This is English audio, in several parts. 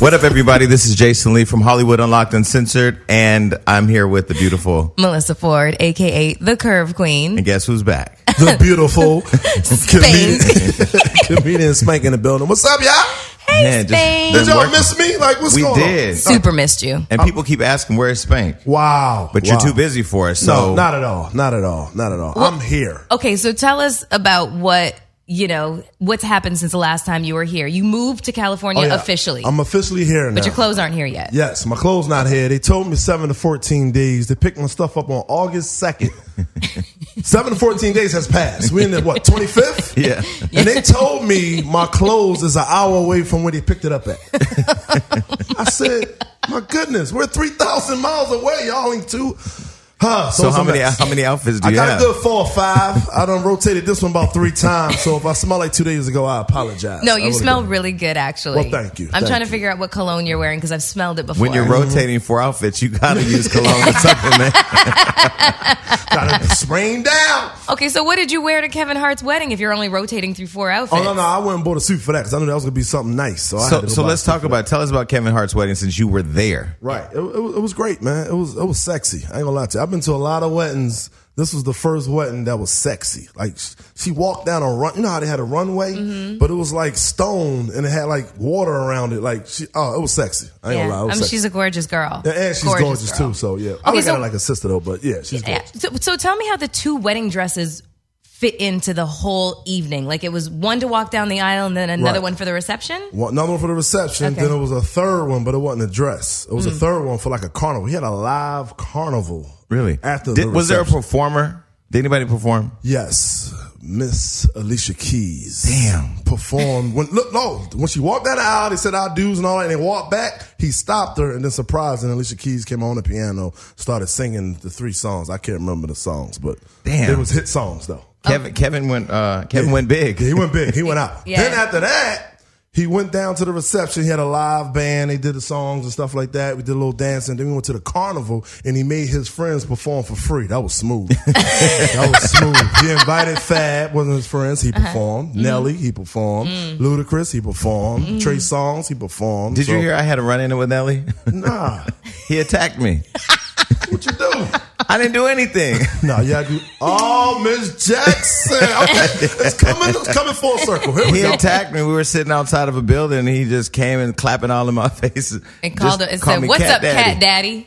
What up, everybody? This is Jason Lee from Hollywood Unlocked Uncensored, and I'm here with the beautiful Melissa Ford, a.k.a. the Curve Queen. And guess who's back? The beautiful comedian Spank in the building. What's up, y'all? Hey, man, Spank. Did y'all miss me? Like, what's going on? We did. Super missed you. And people keep asking, where's Spank? Wow. But you're too busy for us. So. No, not at all. Not at all. Not at all. Well, I'm here. Okay, so tell us about what's happened since the last time you were here. You moved to California officially. I'm officially here now. But your clothes aren't here yet. Yes, my clothes not here. They told me 7 to 14 days. They picked my stuff up on August 2nd. 7 to 14 days has passed. We're in the, 25th? Yeah. And they told me my clothes is an hour away from where they picked it up at. I said, my goodness, we're 3,000 miles away. Y'all ain't two. So how many outfits do you have? I got a good 4 or 5. I done rotated this one about 3 times. So if I smell like 2 days ago, I apologize. No, you smell really good, actually. Well, thank you. I'm trying to figure out what cologne you're wearing because I've smelled it before. When you're rotating 4 outfits, you got to use cologne to supplement. Got to sprain down. Okay, so what did you wear to Kevin Hart's wedding if you're only rotating through 4 outfits? Oh, no, I went and bought a suit for that because I knew that was going to be something nice. So let's talk about, tell us about Kevin Hart's wedding since you were there. Right. It was great, man. It was sexy. I ain't going to lie to you. I've been to a lot of weddings. This was the first wedding that was sexy. Like, she walked down a run. You know how they had a runway? But it was like stone and it had like water around it. Like, it was sexy. I ain't gonna lie. It was sexy. She's a gorgeous girl. Yeah, and she's gorgeous too. So, yeah. I look at her like a sister though, but yeah, she's gorgeous. So tell me how the 2 wedding dresses fit into the whole evening. Like, it was one to walk down the aisle and then another one for the reception? Another one for the reception. Okay. Then it was a third one, but it wasn't a dress. It was a third one for like a carnival. He had a live carnival. Really? After the reception. Was there a performer? Did anybody perform? Yes. Miss Alicia Keys. Damn. Performed. When she walked down the aisle, they said our dues and all that, and they walked back, he stopped her, and then surprised, and Alicia Keys came on the piano, started singing the 3 songs. I can't remember the songs, but it was hit songs, though. Kevin went big. He went big. He went out. Yeah. Then after that, he went down to the reception. He had a live band. They did the songs and stuff like that. We did a little dancing. Then we went to the carnival, and he made his friends perform for free. That was smooth. That was smooth. He invited Fab, one of his friends. He performed. Nelly, he performed. Ludacris, he performed. Trey Songz, he performed. Did you hear I had a run-in with Nelly? Nah. He attacked me. What you do? I didn't do anything. No, you gotta do. Oh, Miss Jackson. Okay, it's coming full circle. Here we go. He attacked me. We were sitting outside of a building, and he just came and clapping all in my face. And called it and said, "What's up, Cat Daddy?"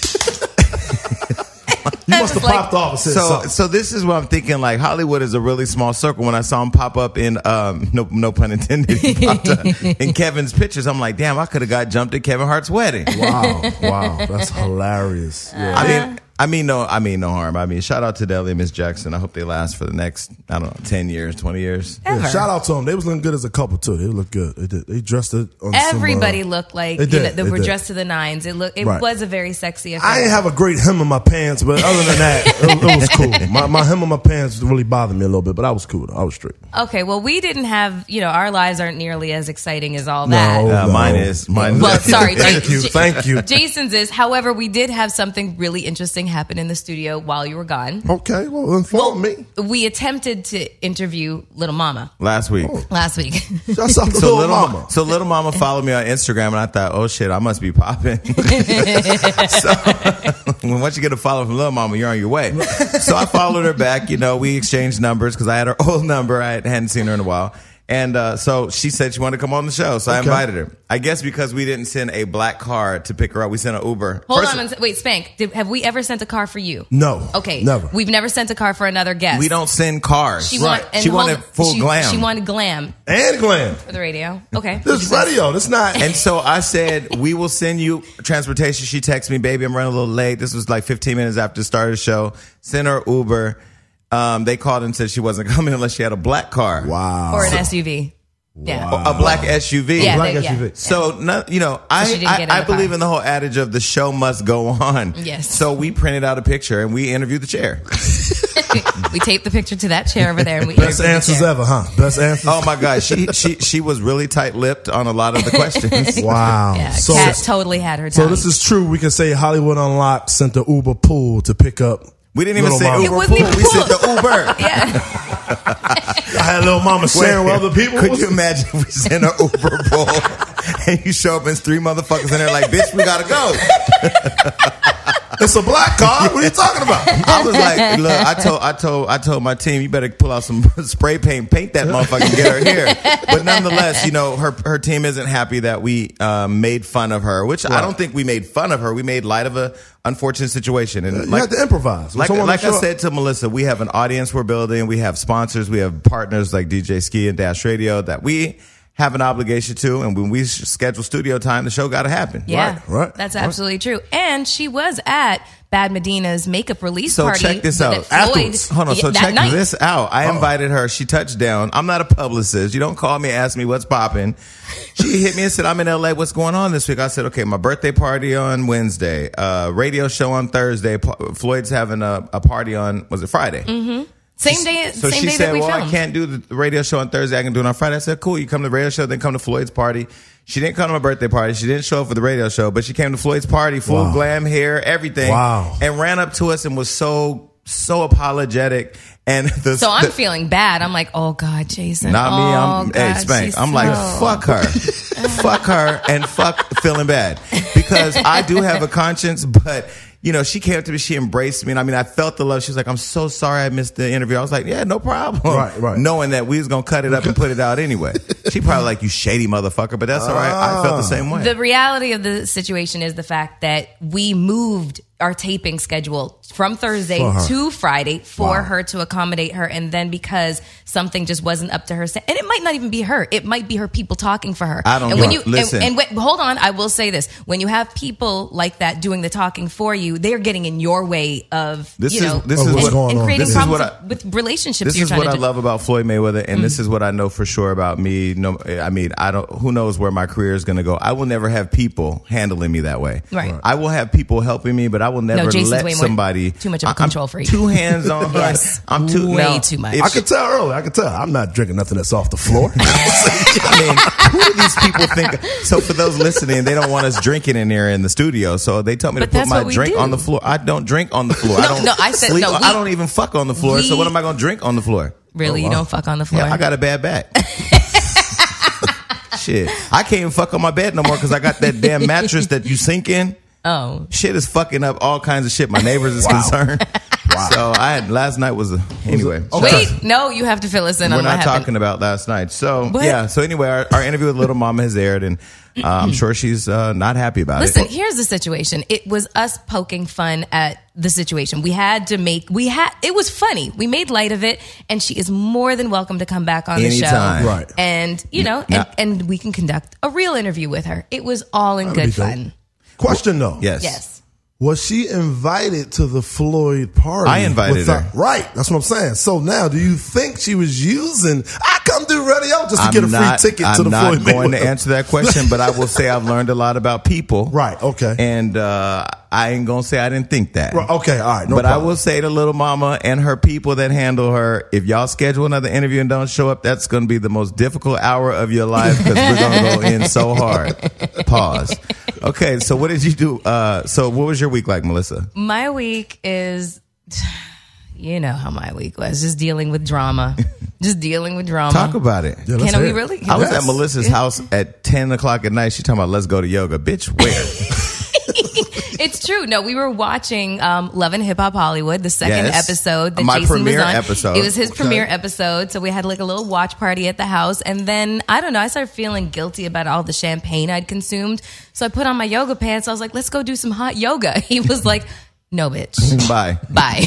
You must have popped off and said something. So this is what I'm thinking. Like, Hollywood is a really small circle. When I saw him pop up in, no pun intended, he popped up in Kevin's pictures. I'm like, damn, I could have got jumped at Kevin Hart's wedding. Wow, that's hilarious. Yeah. I mean no harm. I mean, shout out to Nelly and Miss Jackson. I hope they last for the next, 10 years, 20 years. Yeah, shout out to them. They was looking good as a couple too. They looked good. They did. They dressed it on everybody looked like they were dressed to the nines. It was a very sexy affair. I didn't have a great hem in my pants, but other than that, it was cool. My hem in my pants really bothered me a little bit, but I was cool. I was straight. Okay, well, we didn't have, our lives aren't nearly as exciting as all that. No. Mine is. Well, sorry. Thank you. Jason's is. However, we did have something really interesting happen in the studio while you were gone. Okay, well, inform me. We attempted to interview Little Mama. Last week. Shouts out to Little Mama. So Little Mama followed me on Instagram, and I thought, oh shit, I must be popping. So once you get a follow from Little Mama, you're on your way. So I followed her back. We exchanged numbers because I had her old number. I hadn't seen her in a while. And so she said she wanted to come on the show, so I invited her. I guess because we didn't send a black car to pick her up, we sent an Uber. Hold on, wait, Spank, have we ever sent a car for you? No. Okay. Never. We've never sent a car for another guest. We don't send cars. She wanted full glam. She wanted glam. And glam. For the radio. Okay. This radio, that's not. And so I said, we will send you transportation. She texted me, baby, I'm running a little late. This was like 15 minutes after the start of the show. Send her Uber. They called and said she wasn't coming unless she had a black car. Wow. Or an SUV. Yeah. A black SUV. Yeah, black SUV. So, I believe in the whole adage of the show must go on. Yes. So we printed out a picture and we interviewed the chair. We taped the picture to that chair over there. And we Best answers ever, huh? Best answers. Oh my God, she was really tight-lipped on a lot of the questions. Wow. Yeah, so Kat totally had her time. So this is true. We can say Hollywood Unlocked sent the Uber pool to pick up. We didn't even say Mama. Uber pool. We said the Uber. Yeah. I had Little Mama sharing with other people. Could you imagine if we sent an Uber pool? and you show up and it's 3 motherfuckers in there like, bitch, we gotta go. It's a black car. What are you talking about? I was like, look, I told my team, you better pull out some spray paint that motherfucker and get her here. But nonetheless, you know, her team isn't happy that we made fun of her, which I don't think we made fun of her. We made light of a unfortunate situation. And you have to improvise. Like I said to Melissa, we have an audience we're building. We have sponsors. We have partners like DJ Ski and Dash Radio that we have an obligation to, and when we schedule studio time, the show got to happen. Yeah, right. That's absolutely true. And she was at Bad Medina's makeup release so party. So check this out. Hold on. So check this out. I invited her. She touched down. I'm not a publicist. You don't call me, ask me what's popping. She hit me and said, I'm in LA. What's going on this week? I said, okay, my birthday party on Wednesday, radio show on Thursday. Floyd's having a party on, was it Friday? Mm-hmm. Same day. So same she day said, that we well, filmed. I can't do the radio show on Thursday. I can do it on Friday. I said, cool. You come to the radio show, then come to Floyd's party. She didn't come to my birthday party. She didn't show up for the radio show, but she came to Floyd's party, full glam hair, everything. Wow. And ran up to us and was so apologetic. And so I'm feeling bad. I'm like, oh God, Jason. Not me. Hey, Spank. I'm like, fuck her. Fuck her and fuck feeling bad. Because I do have a conscience, but you know, she came up to me, she embraced me. And I mean, I felt the love. She was like, I'm so sorry I missed the interview. I was like, yeah, no problem. Right. Knowing that we was going to cut it up and put it out anyway. She probably like, you shady motherfucker, but that's all right. I felt the same way. The reality of the situation is the fact that we moved our taping schedule from Thursday to Friday for her to accommodate her. And then because something just wasn't up to her, and it might not even be her, it might be her people talking for her. I don't know. Listen. And hold on, I will say this. When you have people like that doing the talking for you, they're getting in your way of, this is and creating problems with relationships. This is what I love about Floyd Mayweather, and this is what I know for sure about me. No, I mean, who knows where my career is going to go. I will never have people handling me that way. Right. I will have people helping me, but I will never let somebody. Too much of a control freak. Too hands on. Yes. I'm too much. I could tell earlier. I could tell. I'm not drinking nothing that's off the floor. I mean, who do these people think? So for those listening, they don't want us drinking in there in the studio. So they tell me to put my drink on the floor. I don't drink on the floor. I said sleep. I don't even fuck on the floor. So what am I going to drink on the floor? Really? You don't fuck on the floor? Yeah, I got a bad back. Shit. I can't even fuck on my bed no more because I got that damn mattress that you sink in. Oh. Shit is fucking up all kinds of shit. My neighbors is concerned. So last night was anyway. Wait, no, you have to fill us in on what happened. We're not talking about last night. So yeah. So anyway, our interview with Little Mama has aired, and I'm sure she's not happy about it. Listen, here's the situation. It was us poking fun at the situation. It was funny. We made light of it, and she is more than welcome to come back on the show. Right. And and we can conduct a real interview with her. It was all in good fun. Question though. Yes. Was she invited to the Floyd party? I invited her. Right. That's what I'm saying. So now, do you think she was using, I come do radio just to get a free ticket to the Floyd Mayweather? I'm not going to answer that question, but I will say I've learned a lot about people. Right. Okay. And I ain't going to say I didn't think that. Right, okay. All right. No but problem. I will say to Little Mama and her people that handle her, if y'all schedule another interview and don't show up, that's going to be the most difficult hour of your life because we're going to go in so hard. Pause. Okay. So what did you do? So what was your week like, Melissa? My week is, you know how my week was, just dealing with drama. Talk about it. Yeah, Can we really? I was at Melissa's house at 10 o'clock at night. She talking about let's go to yoga. Bitch, where? It's true. No, we were watching Love and Hip Hop Hollywood, the second episode that my Jason was premiere on. Episode. It was his premiere episode, so we had like a little watch party at the house. And then, I don't know, I started feeling guilty about all the champagne I'd consumed. So I put on my yoga pants. I was like, let's go do some hot yoga. He was like, no, bitch. Bye.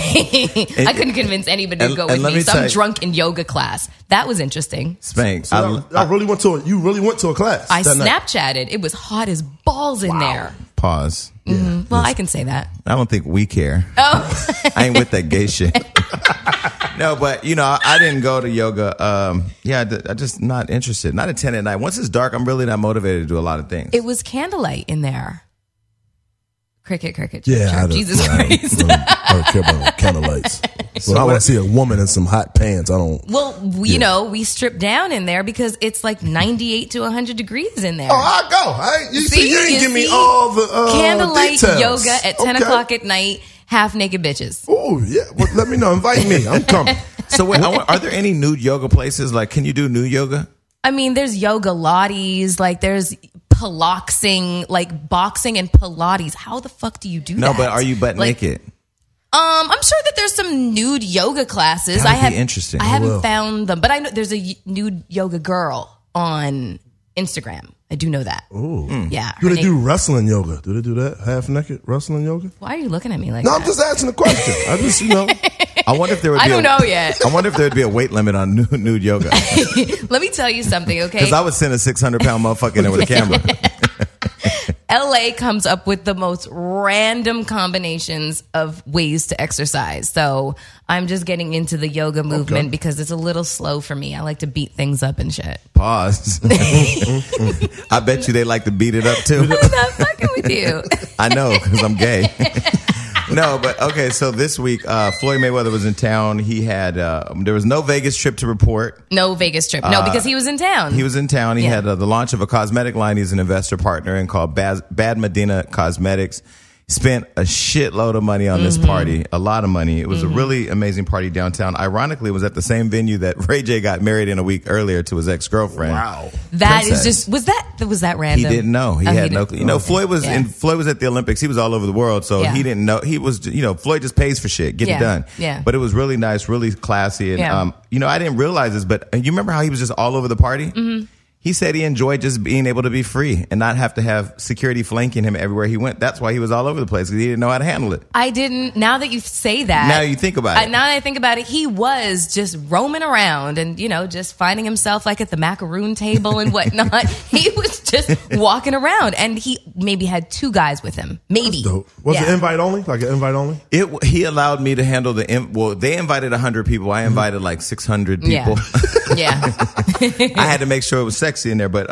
I couldn't convince anybody to go with me. Some drunken yoga class. That was interesting. Spank. So I really went to you really went to a class. I Snapchatted. It was hot as balls in there. Pause. Mm-hmm. Well, I can say that. I don't think we care. Oh. I ain't with that gay shit. No, but you know, I didn't go to yoga. I just not interested. Not at 10 at night. Once it's dark, I'm really not motivated to do a lot of things. It was candlelight in there. Cricket. Yeah, Jesus Christ. I don't care about candlelights. So I want to see a woman in some hot pants. I don't. Well, you know, we stripped down in there because it's like 98 to 100 degrees in there. Oh, I'll go. You didn't give me all the candlelight details. yoga at 10 o'clock at night, half naked bitches. Oh, yeah. Well, let me know. Invite me. I'm coming. So wait, are there any nude yoga places? Like, can you do nude yoga? I mean, there's yoga lotties, like there's Pilaxing, like boxing and Pilates. How the fuck do you do that? No, but are you butt naked? I'm sure that there's some nude yoga classes. That would be interesting. I haven't found them, but I know there's a nude yoga girl on Instagram. I do know that. Ooh. Yeah. Do they do wrestling yoga? Do they do that? Half naked wrestling yoga? Why are you looking at me like that? No, I'm just asking a question. I just, I wonder if there would be I don't know yet. I wonder if there would be a weight limit on nude yoga. Let me tell you something, okay? Because I would send a 600-pound motherfucker in there with a camera. LA comes up with the most random combinations of ways to exercise. So I'm just getting into the yoga movement because it's a little slow for me. I like to beat things up and shit. Pause. I bet you they like to beat it up too. I'm not fucking with you. I know, because I'm gay. No, but okay, so this week, Floyd Mayweather was in town. He had, there was no Vegas trip to report. No Vegas trip. No, because he was in town. He was in town. He had the launch of a cosmetic line he's an investor partner in called Bad Medina Cosmetics. Spent a shitload of money on this party, a lot of money. It was a really amazing party downtown. Ironically, it was at the same venue that Ray J got married in a week earlier to his ex-girlfriend. Wow. That is just, was that random? He didn't know. He had no clue. You know, Floyd was Floyd was at the Olympics. He was all over the world, so he didn't know. He was, Floyd just pays for shit, get it done. Yeah. But it was really nice, really classy. And, I didn't realize this, but you remember how he was just all over the party? Mm-hmm. He said he enjoyed just being able to be free and not have to have security flanking him everywhere he went. That's why he was all over the place, because he didn't know how to handle it. I didn't. Now that you say that. Now you think about it. Now that I think about it, he was just roaming around and, just finding himself like at the macaroon table and whatnot. He was just walking around, and he maybe had 2 guys with him. Maybe. Was it invite only? Like an invite only? He allowed me to handle they invited 100 people. I invited like 600 people. Yeah. I had to make sure it was sexy in there, but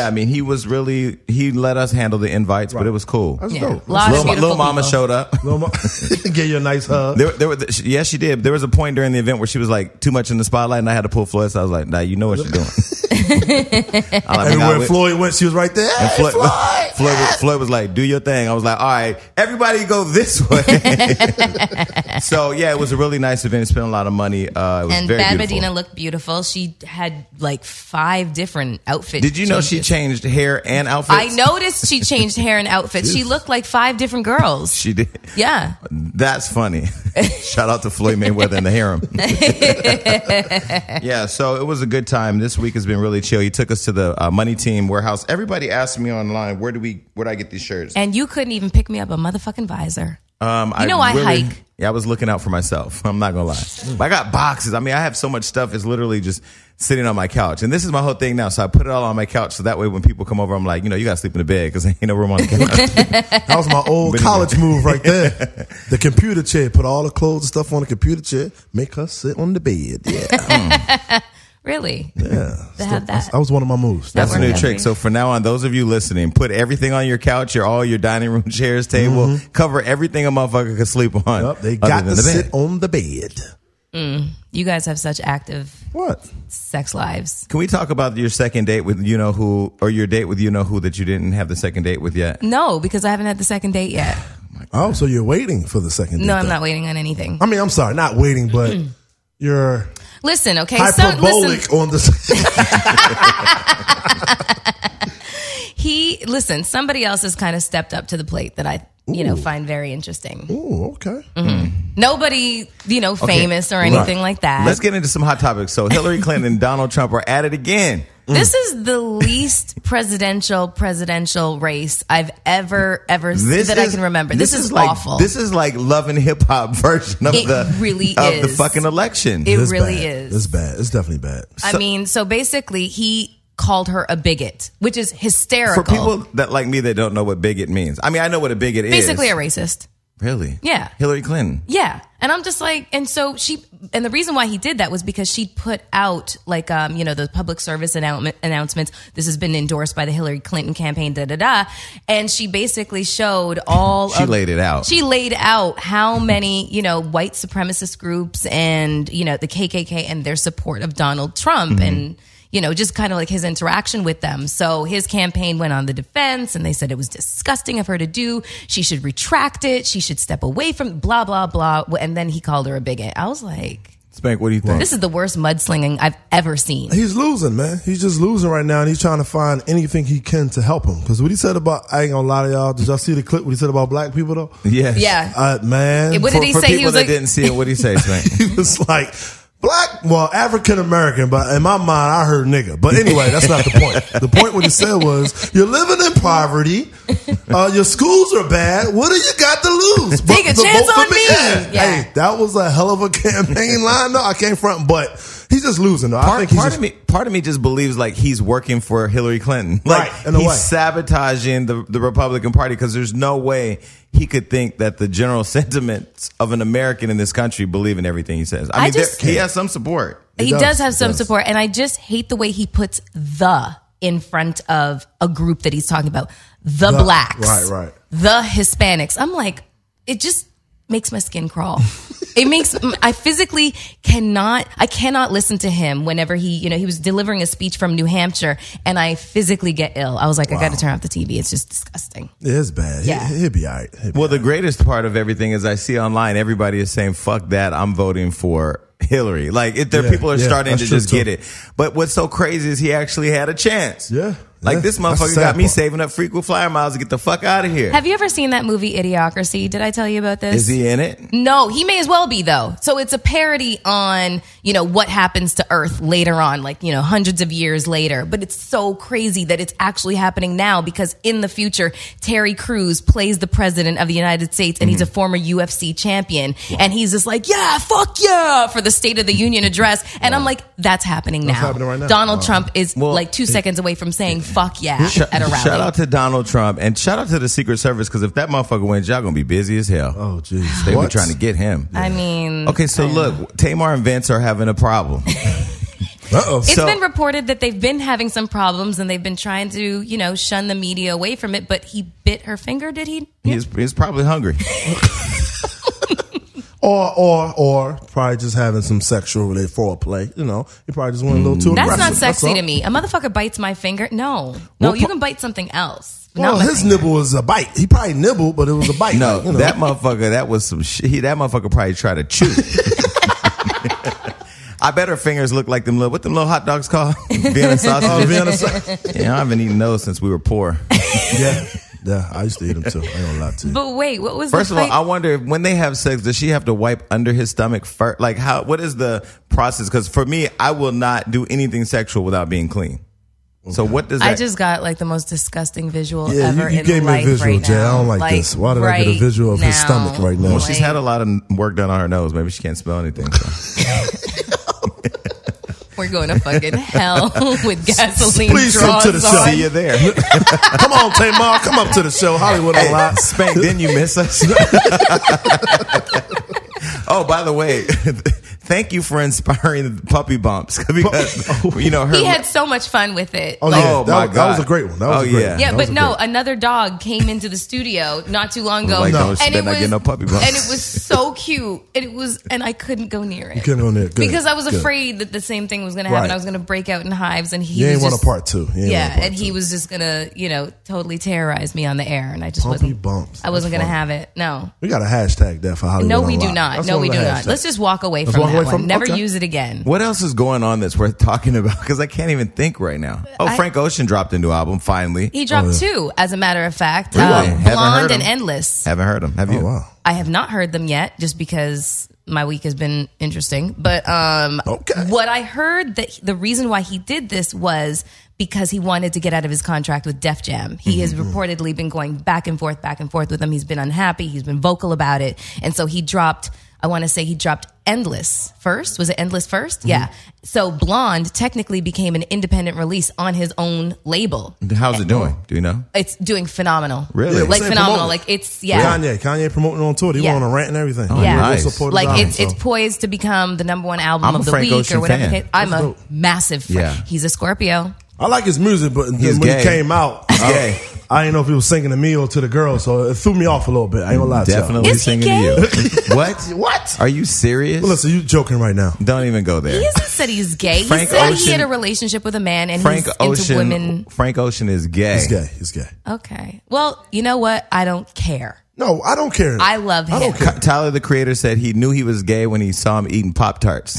he let us handle the invites, but it was cool. That's dope. Little mama showed up. Gave you a nice hug. Yes, she did. There was a point during the event where she was like too much in the spotlight, and I had to pull Floyd. So I was like, "Nah, you know what you're doing." Everywhere Floyd went, she was right there. And Floyd was like, "Do your thing." I was like, "All right, everybody go this way." So yeah, it was a really nice event. Spent a lot of money. It was and very Bad beautiful. Medina looked beautiful. She had like 5 different outfits. Did you know she changed hair and outfits? I noticed she changed hair and outfits. She looked like 5 different girls. She did. Yeah. That's funny. Shout out to Floyd Mayweather and the harem. Yeah, so it was a good time. This week has been really chill. He took us to the Money Team warehouse. Everybody asked me online, where do I get these shirts? And you couldn't even pick me up a motherfucking visor. I hike. Yeah, I was looking out for myself. I'm not gonna lie. But I got boxes. I mean, I have so much stuff. It's literally just sitting on my couch. And this is my whole thing now. So I put it all on my couch. So that way when people come over, I'm like, you gotta sleep in the bed because there ain't no room on the couch. That was my old college move right there. The computer chair. Put all the clothes and stuff on the computer chair. Make her sit on the bed. Yeah. Really? Yeah. That was one of my moves. That's a new trick. So for now on, those of you listening, put everything on your couch, all your dining room chairs, table, cover everything a motherfucker can sleep on. Yep, they got to sit on the bed. You guys have such active sex lives. Can we talk about your second date with you-know-who, or your date with you-know-who that you didn't have the second date with yet? No, because I haven't had the second date yet. Oh, so you're waiting for the second date? No, I'm not waiting on anything. I mean, I'm sorry, not waiting, but you're... Listen, okay. Hyperbolic on the... Somebody else has kind of stepped up to the plate that I, find very interesting. Ooh, okay. Nobody, famous or anything like that. Let's get into some hot topics. So Hillary Clinton and Donald Trump are at it again. This is the least presidential race I've ever seen that I can remember. This is awful. This is like Love and Hip Hop version of the fucking election. It really is. It's bad. It's definitely bad. So basically he called her a bigot, which is hysterical. For people that like me that don't know what bigot means. I mean, I know what a bigot is. Basically a racist. Really? Yeah. Hillary Clinton. Yeah. And I'm just like, and the reason why he did that was because she put out like, the public service announcements. This has been endorsed by the Hillary Clinton campaign, And she basically showed She laid it out. She laid out how many, white supremacist groups and, the KKK and their support of Donald Trump and, just kind of like his interaction with them. So his campaign went on the defense and they said it was disgusting of her to do. She should retract it. She should step away from blah, blah, blah. And then he called her a bigot. I was like... Spank, what do you think? This is the worst mudslinging I've ever seen. He's losing, man. He's just losing right now, and he's trying to find anything he can to help him. Because what he said about, I ain't gonna lie to y'all, did y'all see the clip what he said about black people, though? Yes. Yeah. Man. What did he say? For people He was that like, didn't see it, what did he say, Spank? He was like, African American, but in my mind, I heard nigga. But anyway, that's not the point. The point what he said was, you're living in poverty, your schools are bad, what do you got to lose? Take a chance on me. Yeah. Hey, that was a hell of a campaign line. No, I can't front, but he's just losing, though. I think part of me just believes like he's working for Hillary Clinton. Like right, in a he's way. Sabotaging the Republican Party because there's no way he could think that the general sentiments of an American in this country believe in everything he says. I mean, he has some support. He does have some support, and I just hate the way he puts "the" in front of a group that he's talking about. The blacks. Right. The Hispanics. I'm like, it just makes my skin crawl. It makes, I physically cannot listen to him whenever he was delivering a speech from New Hampshire, and I physically get ill. I was like, I got to turn off the TV. It's just disgusting. It is bad. Yeah. He'll be all right. The greatest part of everything is I see online, everybody is saying, fuck that, I'm voting for Hillary. Like, people are starting to just get it. But what's so crazy is he actually had a chance. Yeah. Like, this motherfucker got me saving up frequent flyer miles to get the fuck out of here. Have you ever seen that movie Idiocracy? Did I tell you about this? Is he in it? No, he may as well be, though. So it's a parody on, what happens to Earth later on, like, hundreds of years later. But it's so crazy that it's actually happening now because in the future, Terry Crews plays the president of the United States and he's a former UFC champion. Wow. And he's just like, yeah, fuck yeah, for the State of the Union address. And I'm like, that's happening now. That's happening right now. Donald Trump is like 2 seconds away from saying, fuck yeah, at a rally. Shout out to Donald Trump and shout out to the Secret Service because if that motherfucker wins, y'all gonna be busy as hell. Oh, jeez. They were trying to get him. I mean... Okay, so look, Tamar and Vince are having a problem. It's been reported that they've been having some problems and they've been trying to, shun the media away from it, but he bit her finger, did he? He's probably hungry. Or probably just having some sexual related foreplay. He probably just went a little too aggressive. That's not sexy to me. A motherfucker bites my finger. No, you can bite something else. Well, his nibble was a bite. He probably nibbled, but it was a bite. No, that motherfucker, that was some shit. That motherfucker probably tried to chew. I bet her fingers look like them little hot dogs called? Vienna sausage. Oh, Vienna sausage. Yeah, I haven't eaten those since we were poor. Yeah, I used to eat them too. I ain't gonna lie to you. But wait, what was First of all, I wonder if when they have sex, does she have to wipe under his stomach first? Like, what is the process? Because for me, I will not do anything sexual without being clean. Okay. So what does that... I just got like the most disgusting visual ever you in life. You gave me a visual, right Jay. now. I don't like this. Why did I get a visual of his stomach right now? Well, she's had a lot of work done on her nose. Maybe she can't smell anything. So. We're going to fucking hell with gasoline. Please come to the show. See you there. Come on, Tamar. Come up to the show. Hollywood Online. Spank, didn't you miss us? Oh, by the way, thank you for inspiring the puppy bumps because he had so much fun with it. Oh, my God, that was a great one. Another dog came into the studio not too long ago, and no puppy bumps. And it was so cute. And I couldn't go near it. You couldn't go near it because I was afraid that the same thing was going to happen. Right. I was going to break out in hives, and he ain't want a part two. He was just going to totally terrorize me on the air, and I just wasn't. Bumps. I wasn't going to have it. No, we got a hashtag there for Hollywood. No, we do not. No, we do not. Let's just walk away from that one. Never use it again. What else is going on that's worth talking about? Because I can't even think right now. Frank Ocean dropped a new album, finally. He dropped two, as a matter of fact. Really? Blonde and Endless. Haven't heard them. Have you? Oh, wow. I have not heard them yet, just because my week has been interesting. But what I heard, that the reason why he did this was because he wanted to get out of his contract with Def Jam. He has reportedly been going back and forth with them. He's been unhappy. He's been vocal about it. And so he dropped, I want to say he dropped Endless first. Was it Endless first? Mm-hmm. Yeah. So Blonde technically became an independent release on his own label. How's it doing? Do you know? It's doing phenomenal. Really? Like phenomenal. Like it's, Kanye promoting on tour. He went on a rant and everything. Oh, yeah. Nice. Like it's poised to become the #1 album of the Frank week Ocean or whatever. Fan. I'm a massive fan. Yeah. He's a Scorpio. I like his music, but when he came out, I didn't know if he was singing to me or to the girls, so it threw me off a little bit. I ain't gonna lie to you. Definitely singing to you. What? Are you serious? Well, listen, you joking right now. Don't even go there. He hasn't said he's gay. He said he had a relationship with a man and he's into women. Frank Ocean is gay. He's gay. Okay. Well, you know what? I don't care. No, I don't care. I love him. I don't care. Tyler, the creator, said he knew he was gay when he saw him eating Pop-Tarts.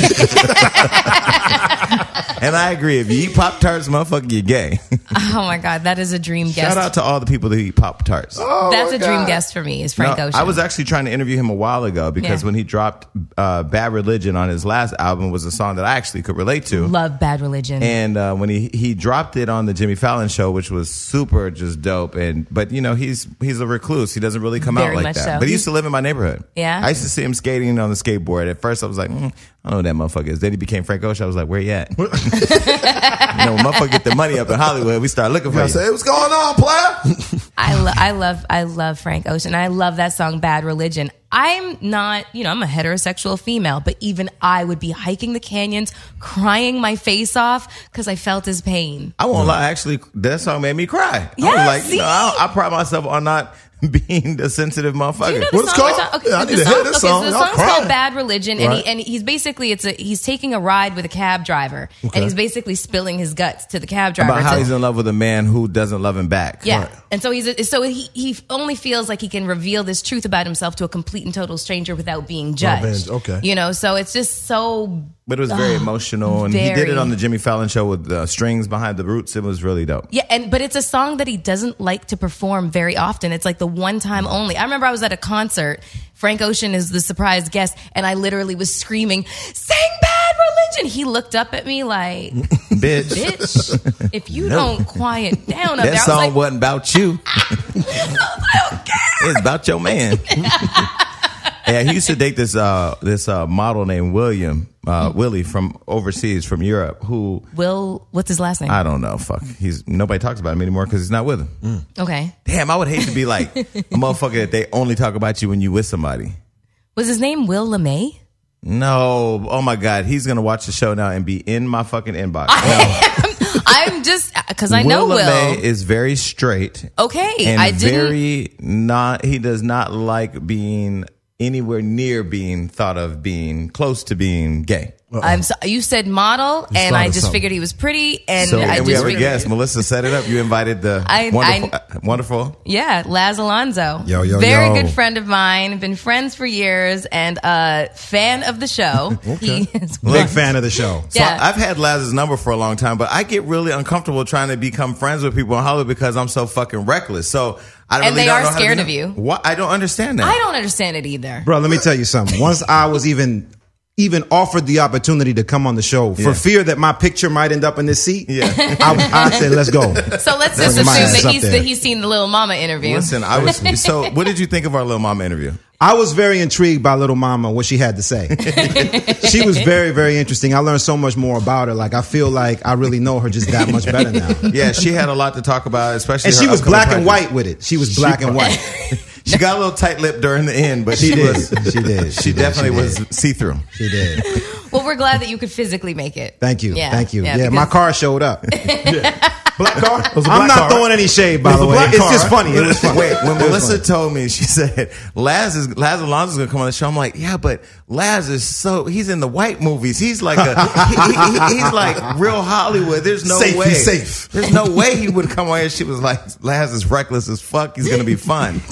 And I agree. If you eat Pop-Tarts, motherfucker, you're gay. Oh my God, that is a dream guest. Shout out to all the people that eat Pop-Tarts. Oh, That's my a dream God. guest for me, is Frank Ocean. I was actually trying to interview him a while ago because when he dropped Bad Religion on his last album was a song that I actually could relate to. Love Bad Religion. And when he dropped it on the Jimmy Fallon show, which was super just dope. But you know, he's a recluse. He doesn't really come Very out like much that. so. But he used to live in my neighborhood. Yeah? I used to see him skating on the skateboard. At first I was like, I don't know who that motherfucker is. Then he became Frank Ocean. I was like, where you at? You know, when motherfucker get the money up in Hollywood, we start looking for you. Say, what's going on, player? I love Frank Ocean. I love that song Bad Religion. I'm not, I'm a heterosexual female, but even I would be hiking the canyons, crying my face off because I felt his pain. I won't lie. Actually, that song made me cry. Yeah, I was like, see? I pride myself on not being the sensitive motherfucker. Do you know the What's song? called? Yeah, I need to hear this song. The Y'all song's crying. called Bad Religion, Right. and he's basically he's taking a ride with a cab driver, and he's basically spilling his guts to the cab driver. About how he's in love with a man who doesn't love him back. Yeah, Right. and so he only feels like he can reveal this truth about himself to a complete and total stranger without being judged. Okay. So it's just so. But it was very emotional, and he did very. it on the Jimmy Fallon show with strings behind the roots. It was really dope. Yeah, but it's a song that he doesn't like to perform very often. It's like the one time only. I remember I was at a concert. Frank Ocean is the surprise guest, and I literally was screaming, "Sing Bad Religion!" He looked up at me like, "Bitch, if you don't quiet down up That there." song I was like, wasn't about you. I don't care. It's about your man. Yeah, he used to date this model named Willie from overseas, from Europe. Who? What's his last name? I don't know. Fuck. Nobody talks about him anymore because he's not with him. Okay. Damn, I would hate to be like a motherfucker that they only talk about you when you with somebody. Was his name Will LeMay? No. Oh my God. He's gonna watch the show now and be in my fucking inbox. I'm just because I know Will Will. LeMay is very straight. Okay, And I didn't. very not. He does not like being anywhere near being thought of being close to being gay. You said model, and I just figured he was pretty, and So, I and we just have a figured. guest. Melissa set it up. You invited the wonderful. Yeah, Laz Alonso. Yo. Very good friend of mine. Been friends for years, and a fan of the show. He is Big fan of the show. So Yeah. I've had Laz's number for a long time, but I get really uncomfortable trying to become friends with people in Hollywood because I'm so fucking reckless. So I really And they don't are know how to scared be- of you. What? I don't understand that. I don't understand it either. Bro, let me tell you something. Once I was even offered the opportunity to come on the show for Yeah. fear that my picture might end up in this seat, Yeah. I said, let's go. So let's just Bring my assume ass up that there. he's seen the Little Mama interview. Listen, so what did you think of our Little Mama interview? I was very intrigued by Little Mama, what she had to say. She was very, very interesting. I learned so much more about her. Like, I feel like I really know her just that much better now. Yeah, she had a lot to talk about, especially And her she was upcoming black and project. white with it. She was black and white. She got a little tight-lipped during the end, but She did. was. She did. She definitely was see-through. She did. Well, we're glad that you could physically make it. Thank you. Yeah. Thank you. Yeah, Yeah, my because- car showed up. Black car? It was a I'm black not car, throwing right? any shade, by It was the a way. black It's car, just right? funny. It was funny. Wait, when It was Melissa funny. told me, she said, Laz Alonso's gonna come on the show. I'm like, yeah, but Laz is he's in the white movies. He's like he's like real Hollywood. There's no Safe, way. he's safe. There's no way he would come on here. She was like, Laz is reckless as fuck. He's gonna be fun.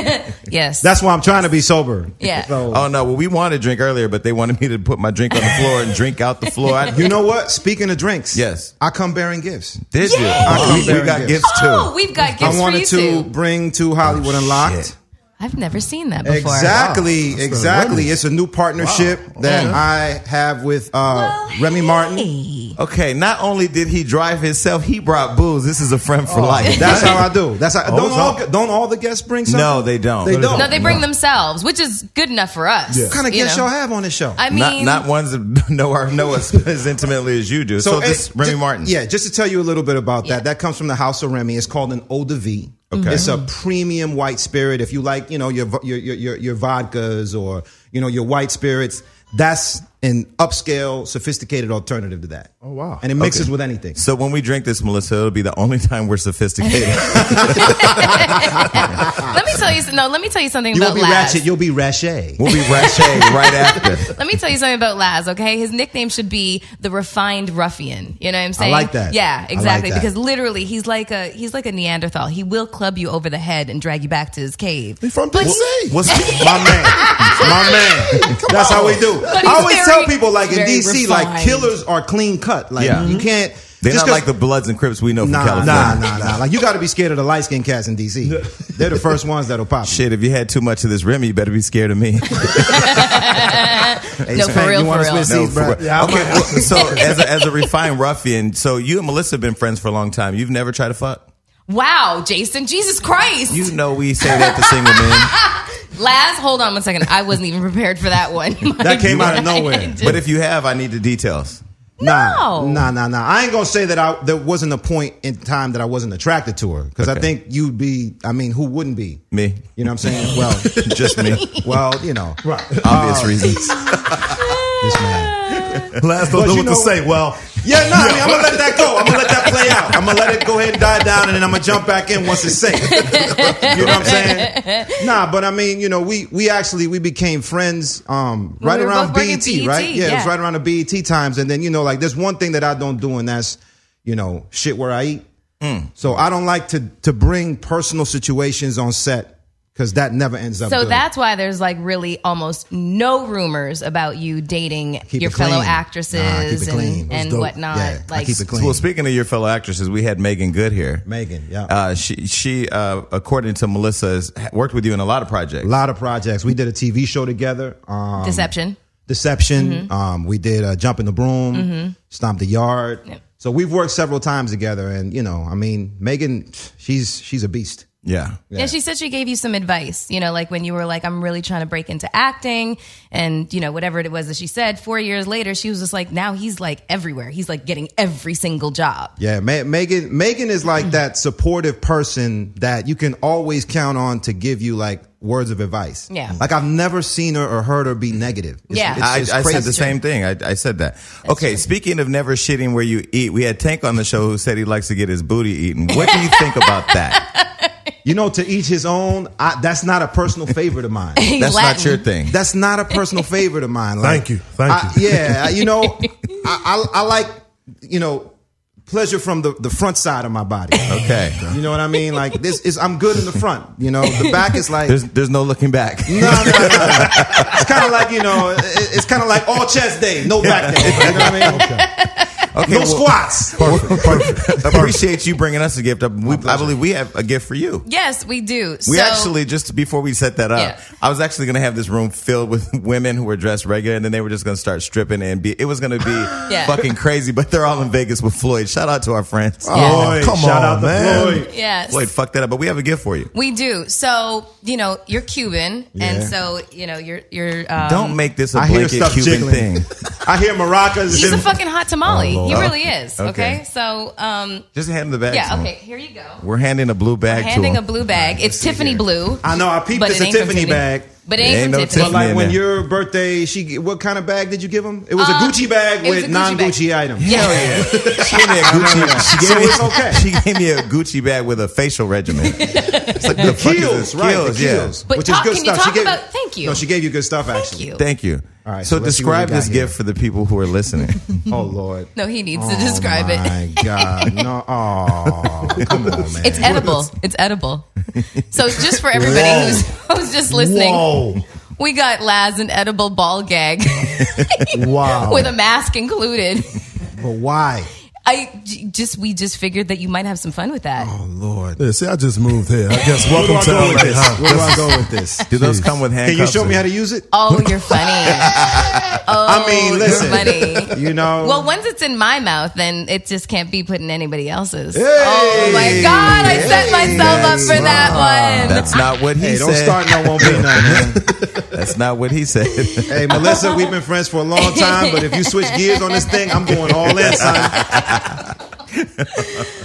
Yes. That's why I'm trying to be sober. Yeah. So, Oh no, well we wanted to drink earlier, but they wanted me to put my drink on the floor and drink out the floor. you know what? Speaking of drinks, Yes. I come bearing gifts. Did Yay! you? I We got come gifts too. Oh, we've got gifts I wanted for you to too. bring to Hollywood Unlocked. shit. I've never seen that before. Exactly, Wow. exactly. Remy. It's a new partnership that I have with Remy Martin. Hey. Okay, not only did he drive himself, he brought booze. This is a friend for life. That's how I do. That's how. Oh, Don't all the guests bring something? No, they don't. They don't. No, they bring themselves, which is good enough for us. Yeah. What kind of you guests know? y'all have on this show? I mean, Not ones that know us as intimately as you do. So this Remy Martin. Yeah, just to tell you a little bit about that. That comes from the House of Remy. It's called an Eau de Vie. Okay. It's a premium white spirit. If you like, your vodkas or your white spirits, that's an upscale, sophisticated alternative to that. Oh, wow. And it mixes with anything. So when we drink this, Melissa, it'll be the only time we're sophisticated. Let me tell you something You about won't be Laz. ratchet, you'll be Rache. We'll be Rache right after. Let me tell you something about Laz, okay? His nickname should be the refined ruffian. You know what I'm saying? I like that. Yeah, exactly. I like that. Because literally, he's like a Neanderthal. He will club you over the head and drag you back to his cave. He's from But DC. What's My man. That's how we do. But he's I always very- tell people, like in very DC, like refined. killers are clean cut. Like Yeah. you can't. They're just not 'cause- like the Bloods and Crips we know from Nah. California. Like you got to be scared of the light skinned cats in DC. They're the first ones that'll pop. Shit, if you had too much of this Remy, you better be scared of me. No, for real, You want for to real. switch seats, for bro? real. Yeah, Okay, well, so as a refined ruffian, so you and Melissa have been friends for a long time. You've never tried to fuck? Wow, Jason, Jesus Christ. You know we say that to single men. Laz, hold on one second. I wasn't even prepared for that one. That came out of nowhere. But if you have, I need the details. No. Nah. I ain't gonna say that there wasn't a point in time that I wasn't attracted to her because I Okay. think you'd be. I mean, who wouldn't be? Me. You know what I'm saying? Well, Just me. well, you know, Right. Obvious reasons. this man. Last don't But know you what to know- say. Well, Yeah, no, I mean, I'm gonna let that go. I'm gonna let that play out. I'm gonna let it go ahead and die down, and then I'm gonna jump back in once it's safe. You know what I'm saying? Nah, but I mean, you know, we became friends right we were around both working BET, BET, right? Yeah, it was yeah. right around the BET times, and then you know, like there's one thing that I don't do, and that's shit where I eat. So I don't like to bring personal situations on set because that never ends up. So good. that's why there's like really almost no rumors about you dating Keep your it clean. fellow Nah, actresses keep it clean. and dope. whatnot. Yeah, I like keep it clean. Well, speaking of your fellow actresses, we had Megan Good here. Megan, yeah. She according to Melissa, has worked with you in a lot of projects. A lot of projects. We did a TV show together. Deception. Deception. We did Jump in the Broom, Stomp the Yard. Yep. So we've worked several times together, and I mean, Megan, she's a beast. Yeah. Yeah, she said she gave you some advice, like when you were like, I'm really trying to break into acting and, whatever it was that she said. 4 years later, she was just like, now he's like everywhere. He's like getting every single job. Yeah, Megan is like that supportive person that you can always count on to give you like words of advice. Yeah. Like I've never seen her or heard her be negative. Yeah. I it's said crazy. the same thing. I said that. Okay, speaking of never shitting where you eat, we had Tank on the show who said he likes to get his booty eaten. What do you think about that? To each his own. That's not a personal favorite of mine. That's Latin. not your thing. That's not a personal favorite of mine. Like, Thank you. Yeah, I like pleasure from the front side of my body. Okay. You know what I mean? Like this is I'm good in the front. The back is like There's no looking back. no. It's kind of like it's kind of like all chest day, no back day. You know what I mean? Okay, No squats. Perfect. Appreciate you bringing us a gift. I believe we have a gift for you. Yes, we do. We So- actually, just before we set that up, Yeah. I was actually going to have this room filled with women who were dressed regular, and then they were just going to start stripping, and it was going to be fucking crazy, but they're all in Vegas with Floyd. Shout out to our friends. Oh, come Shout on, out to man. Floyd. Yes. Floyd, fuck that up, but we have a gift for you. We do. So, you're Cuban. And so, you're Don't make this a I hear blanket stuff Cuban jiggling. thing. I hear maracas. he's a fucking hot tamale. Oh, he Lord. really is. Okay. So, Just hand him the bag. yeah, son. okay, here you go. We're handing a blue bag to Handing him. a blue bag. It's Tiffany blue. I know. I peeped But it's it a ain't from Tiffany Tiffany. bag. But it Ain't ain't no from Tiffany. But like in when there. your birthday, what kind of bag did you give him? It was a Gucci bag it was with a Gucci non-Gucci bag. items. Yeah. She gave me a Gucci. So it's okay. She gave me a Gucci bag with a facial regimen. It's like the fuck is Keels, this? right? Keels, The yeah. Keels, But which talk- is good can you stuff. talk She gave, about- thank you. No, she gave you good stuff. Thank Actually, you. Thank you. All right, so so let's see what we describe got this here. gift for the people who are listening. Oh Lord. No, he needs to describe Oh it. my God. No. Oh, come on, man. It's edible. It's edible. So just for everybody who's just listening, Whoa. we got Laz an edible ball gag Wow. with a mask included. But why? We just figured that you might have some fun with that. Oh Lord. Yeah, see, I just moved here. I guess Where do welcome I to go with LA, this? huh? Where do I go with this? Do those come with Can handcuffs? you show me how to use it? Oh, you're funny. Oh, I mean, listen. you're funny. Well, Once it's in my mouth, then it just can't be put in anybody else's. Hey! Oh my God, I set myself up for that one. That's not what he hey, said. don't start no won't be none, man. That's not what he said. Hey, Melissa, we've been friends for a long time, but if you switch gears on this thing, I'm going all in, son. Oh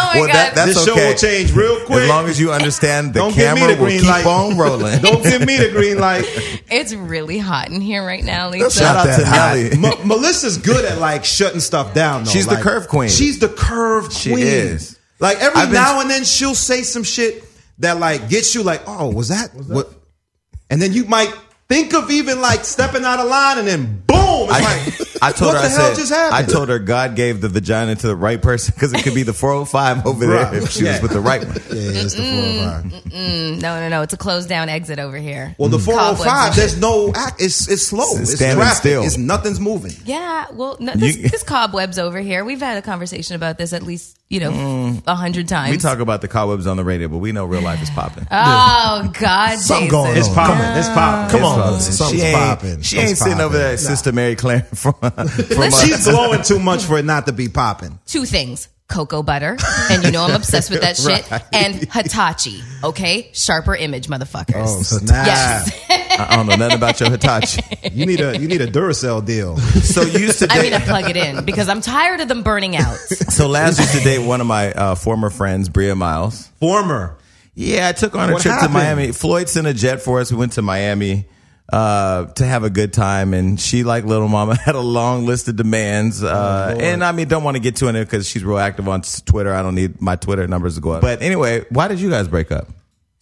my God. That's this show okay. will change real quick. As long as you understand the Don't give me camera the will green keep light. on rolling. Don't give me the green light. It's really hot in here right now, Lisa. Shout out to that Nelly. Melissa's good at like shutting stuff down. Though. She's the Like, curve queen. She's the curve She queen. is. Like every I've been- now and then she'll say some shit that like gets you like, oh, was that what? And then you might think of even like stepping out of line, and then boom, it's I told what her, the hell I just said, happened? I told her God gave the vagina to the right person because it could be the 405 over Right. there if she was Yeah. with the right one. Yeah, it's the 405. No. It's a closed down exit over here. well, the Cobwebs 405, and there's no act. It's slow. It's It's standing traffic. still. It's nothing's moving. Yeah, well, no, You- there's cobwebs over here. We've had a conversation about this at least, 100 times. We talk about the cobwebs on the radio, but we know real life is popping. Oh, God, Something Jason. going It's on. popping. Come on. It's popping. Come on, It's Melissa. Something's she popping. ain't, she ain't Something's sitting over popping. there at Sister Mary Claire from She's glowing too much for it not to be popping. Two things. Cocoa butter, and you know I'm obsessed with that shit, Right. and Hitachi, okay? Sharper image, motherfuckers. Oh, snap. Yes. I don't know nothing about your Hitachi. You need a Duracell deal. So you used to I mean, date. I plug it in because I'm tired of them burning out. So Laz used to date one of my former friends, Bria Miles. Former. Yeah, I took her on a What trip happened? to Miami. Floyd sent a jet for us. We went to Miami to have a good time, and she, like Little Mama, had a long list of demands. And I mean, don't want to get too into it because she's real active on Twitter. I don't need my Twitter numbers to go up. But anyway, why did you guys break up?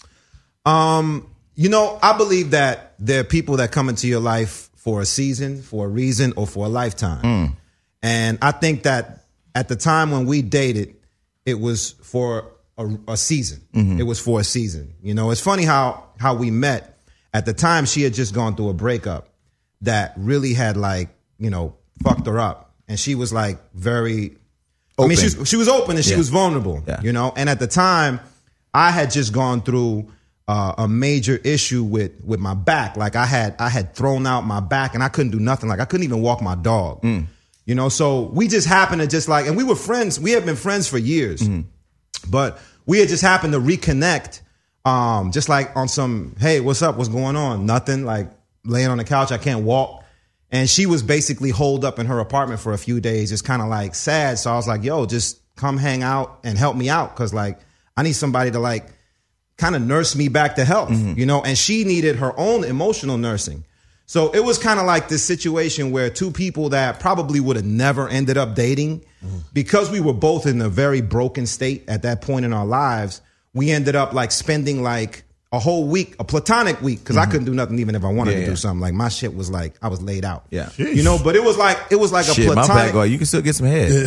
I believe that there are people that come into your life for a season, for a reason, or for a lifetime. And I think that at the time when we dated, it was for a season. It was for a season. It's funny how we met. At the time, she had just gone through a breakup that really had fucked her up. And she was like very Open. I mean, she was open and she Yeah. was vulnerable, Yeah. And at the time, I had just gone through a major issue with my back. Like I had thrown out my back and I couldn't do nothing. Like I couldn't even walk my dog. So we just happened to just and we were friends. We had been friends for years, but we had just happened to reconnect. Just like on some, hey, what's up? What's going on? Nothing. Like laying on the couch. I can't walk. And she was basically holed up in her apartment for a few days, just kind of like sad. So I was like, yo, just come hang out and help me out. Cause like, I need somebody to kind of nurse me back to health, and she needed her own emotional nursing. So it was kind of like this situation where two people that probably would have never ended up dating because we were both in a very broken state at that point in our lives. We ended up spending a whole week, a platonic week, because I couldn't do nothing even if I wanted to do something. Like my shit was I was laid out. Yeah. But it was like a Shit, platonic. my back go. You can still get some head.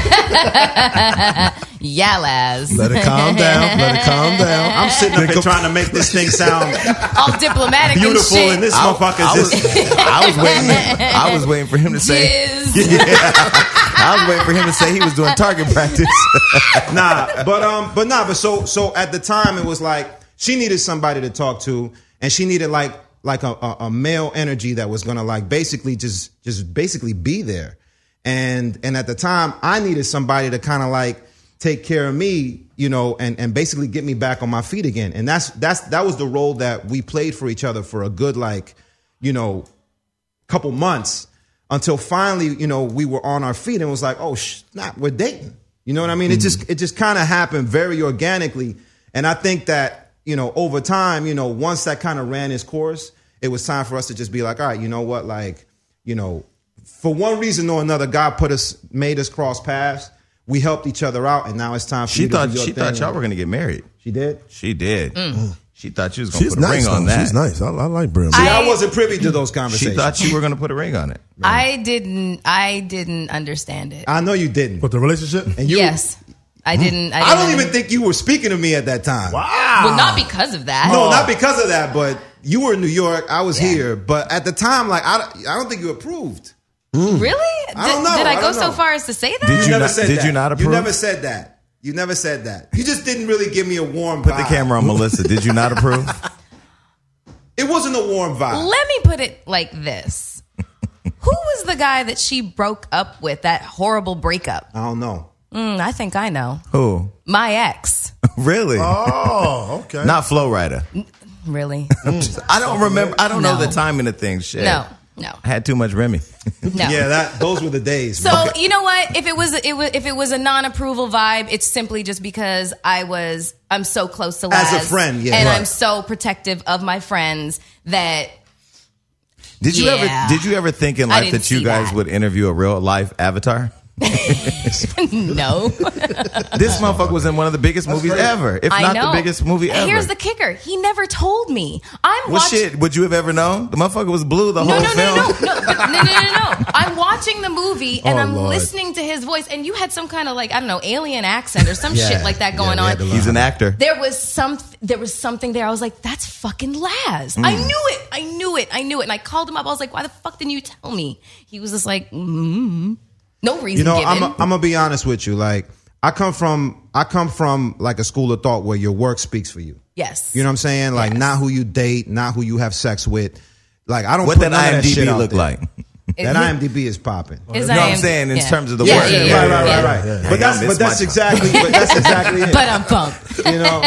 Yeah, Laz. Let it calm down. Let it calm down. I'm sitting up here trying to make this thing sound All diplomatic beautiful, and shit. and this motherfucker's just. I was waiting for him to say. Jizz. I was waiting for him to say he was doing target practice. But so at the time it was she needed somebody to talk to, and she needed a male energy that was gonna basically just basically be there. And at the time I needed somebody to kind of take care of me, and basically get me back on my feet again. And that was the role that we played for each other for a good couple months until finally, we were on our feet and it was oh snap, we're dating. You know what I mean? Mm-hmm. It just kind of happened very organically. And I think that, over time, once that kind of ran its course, it was time for us to just be all right, you know what? For one reason or another, God made us cross paths. We helped each other out, and now it's time for you to do your She thing. thought y'all were gonna get married. She did? She did. She thought you was gonna She's put a nice. ring on though. that. She's nice. I like Brim. See, I wasn't privy to those She conversations. thought you were gonna put a ring on it. I didn't understand it. I know you didn't. But the relationship? And you, Yes. I didn't. I don't even think you were speaking to me at that time. Wow. Well, not because of that. No, not because of that, but you were in New York. I was Yeah. here. But at the time, I don't think you approved. Really? I don't know. Did I I go don't so know. far as to say that? Did you never not- said did that. you not approve? You never said that. You never said that. You just didn't really give me a warm vibe. Put the camera on Melissa. Did you not approve? It wasn't a warm vibe. Let me put it like this. Who was the guy that she broke up with, that horrible breakup? I don't know. I think I know. Who? My ex. Really? Oh, okay. Not Flow Rider. Really? I don't remember. I don't know No. the timing of things. Shit. No. No. I had too much Remy. No. Yeah, those were the days. So man. you know what? If it was a non-approval vibe, it's simply just because I'm so close to Laz As a friend, yeah. and Right. I'm so protective of my friends that. Did you ever think in I life didn't that you see guys that. would interview a real life Avatar? No. This motherfucker was in one of the biggest movies ever, if I not know. the biggest movie ever. Here's the kicker. He never told me. Well, shit, would you have ever known? The motherfucker was blue the whole film. No. I'm watching the movie and I'm Lord. listening to his voice, and you had some kind of alien accent or some shit like that going on. He's an actor. There was something there. I was like, that's fucking Laz. I knew it. And I called him up. I was like, why the fuck didn't you tell me? He was just like, no reason You know, given. I'm gonna be honest with you. Like, I come from like a school of thought where your work speaks for you. Yes. You know what I'm saying? Like, not who you date, not who you have sex with. Like, I don't. What put that none of that shit IMDb out look there. like? That IMDb is popping. Is No, I'm IMDb saying in yeah. terms of the Yeah, work. yeah, yeah. Right. Yeah. But that's exactly it. But I'm pumped. You know.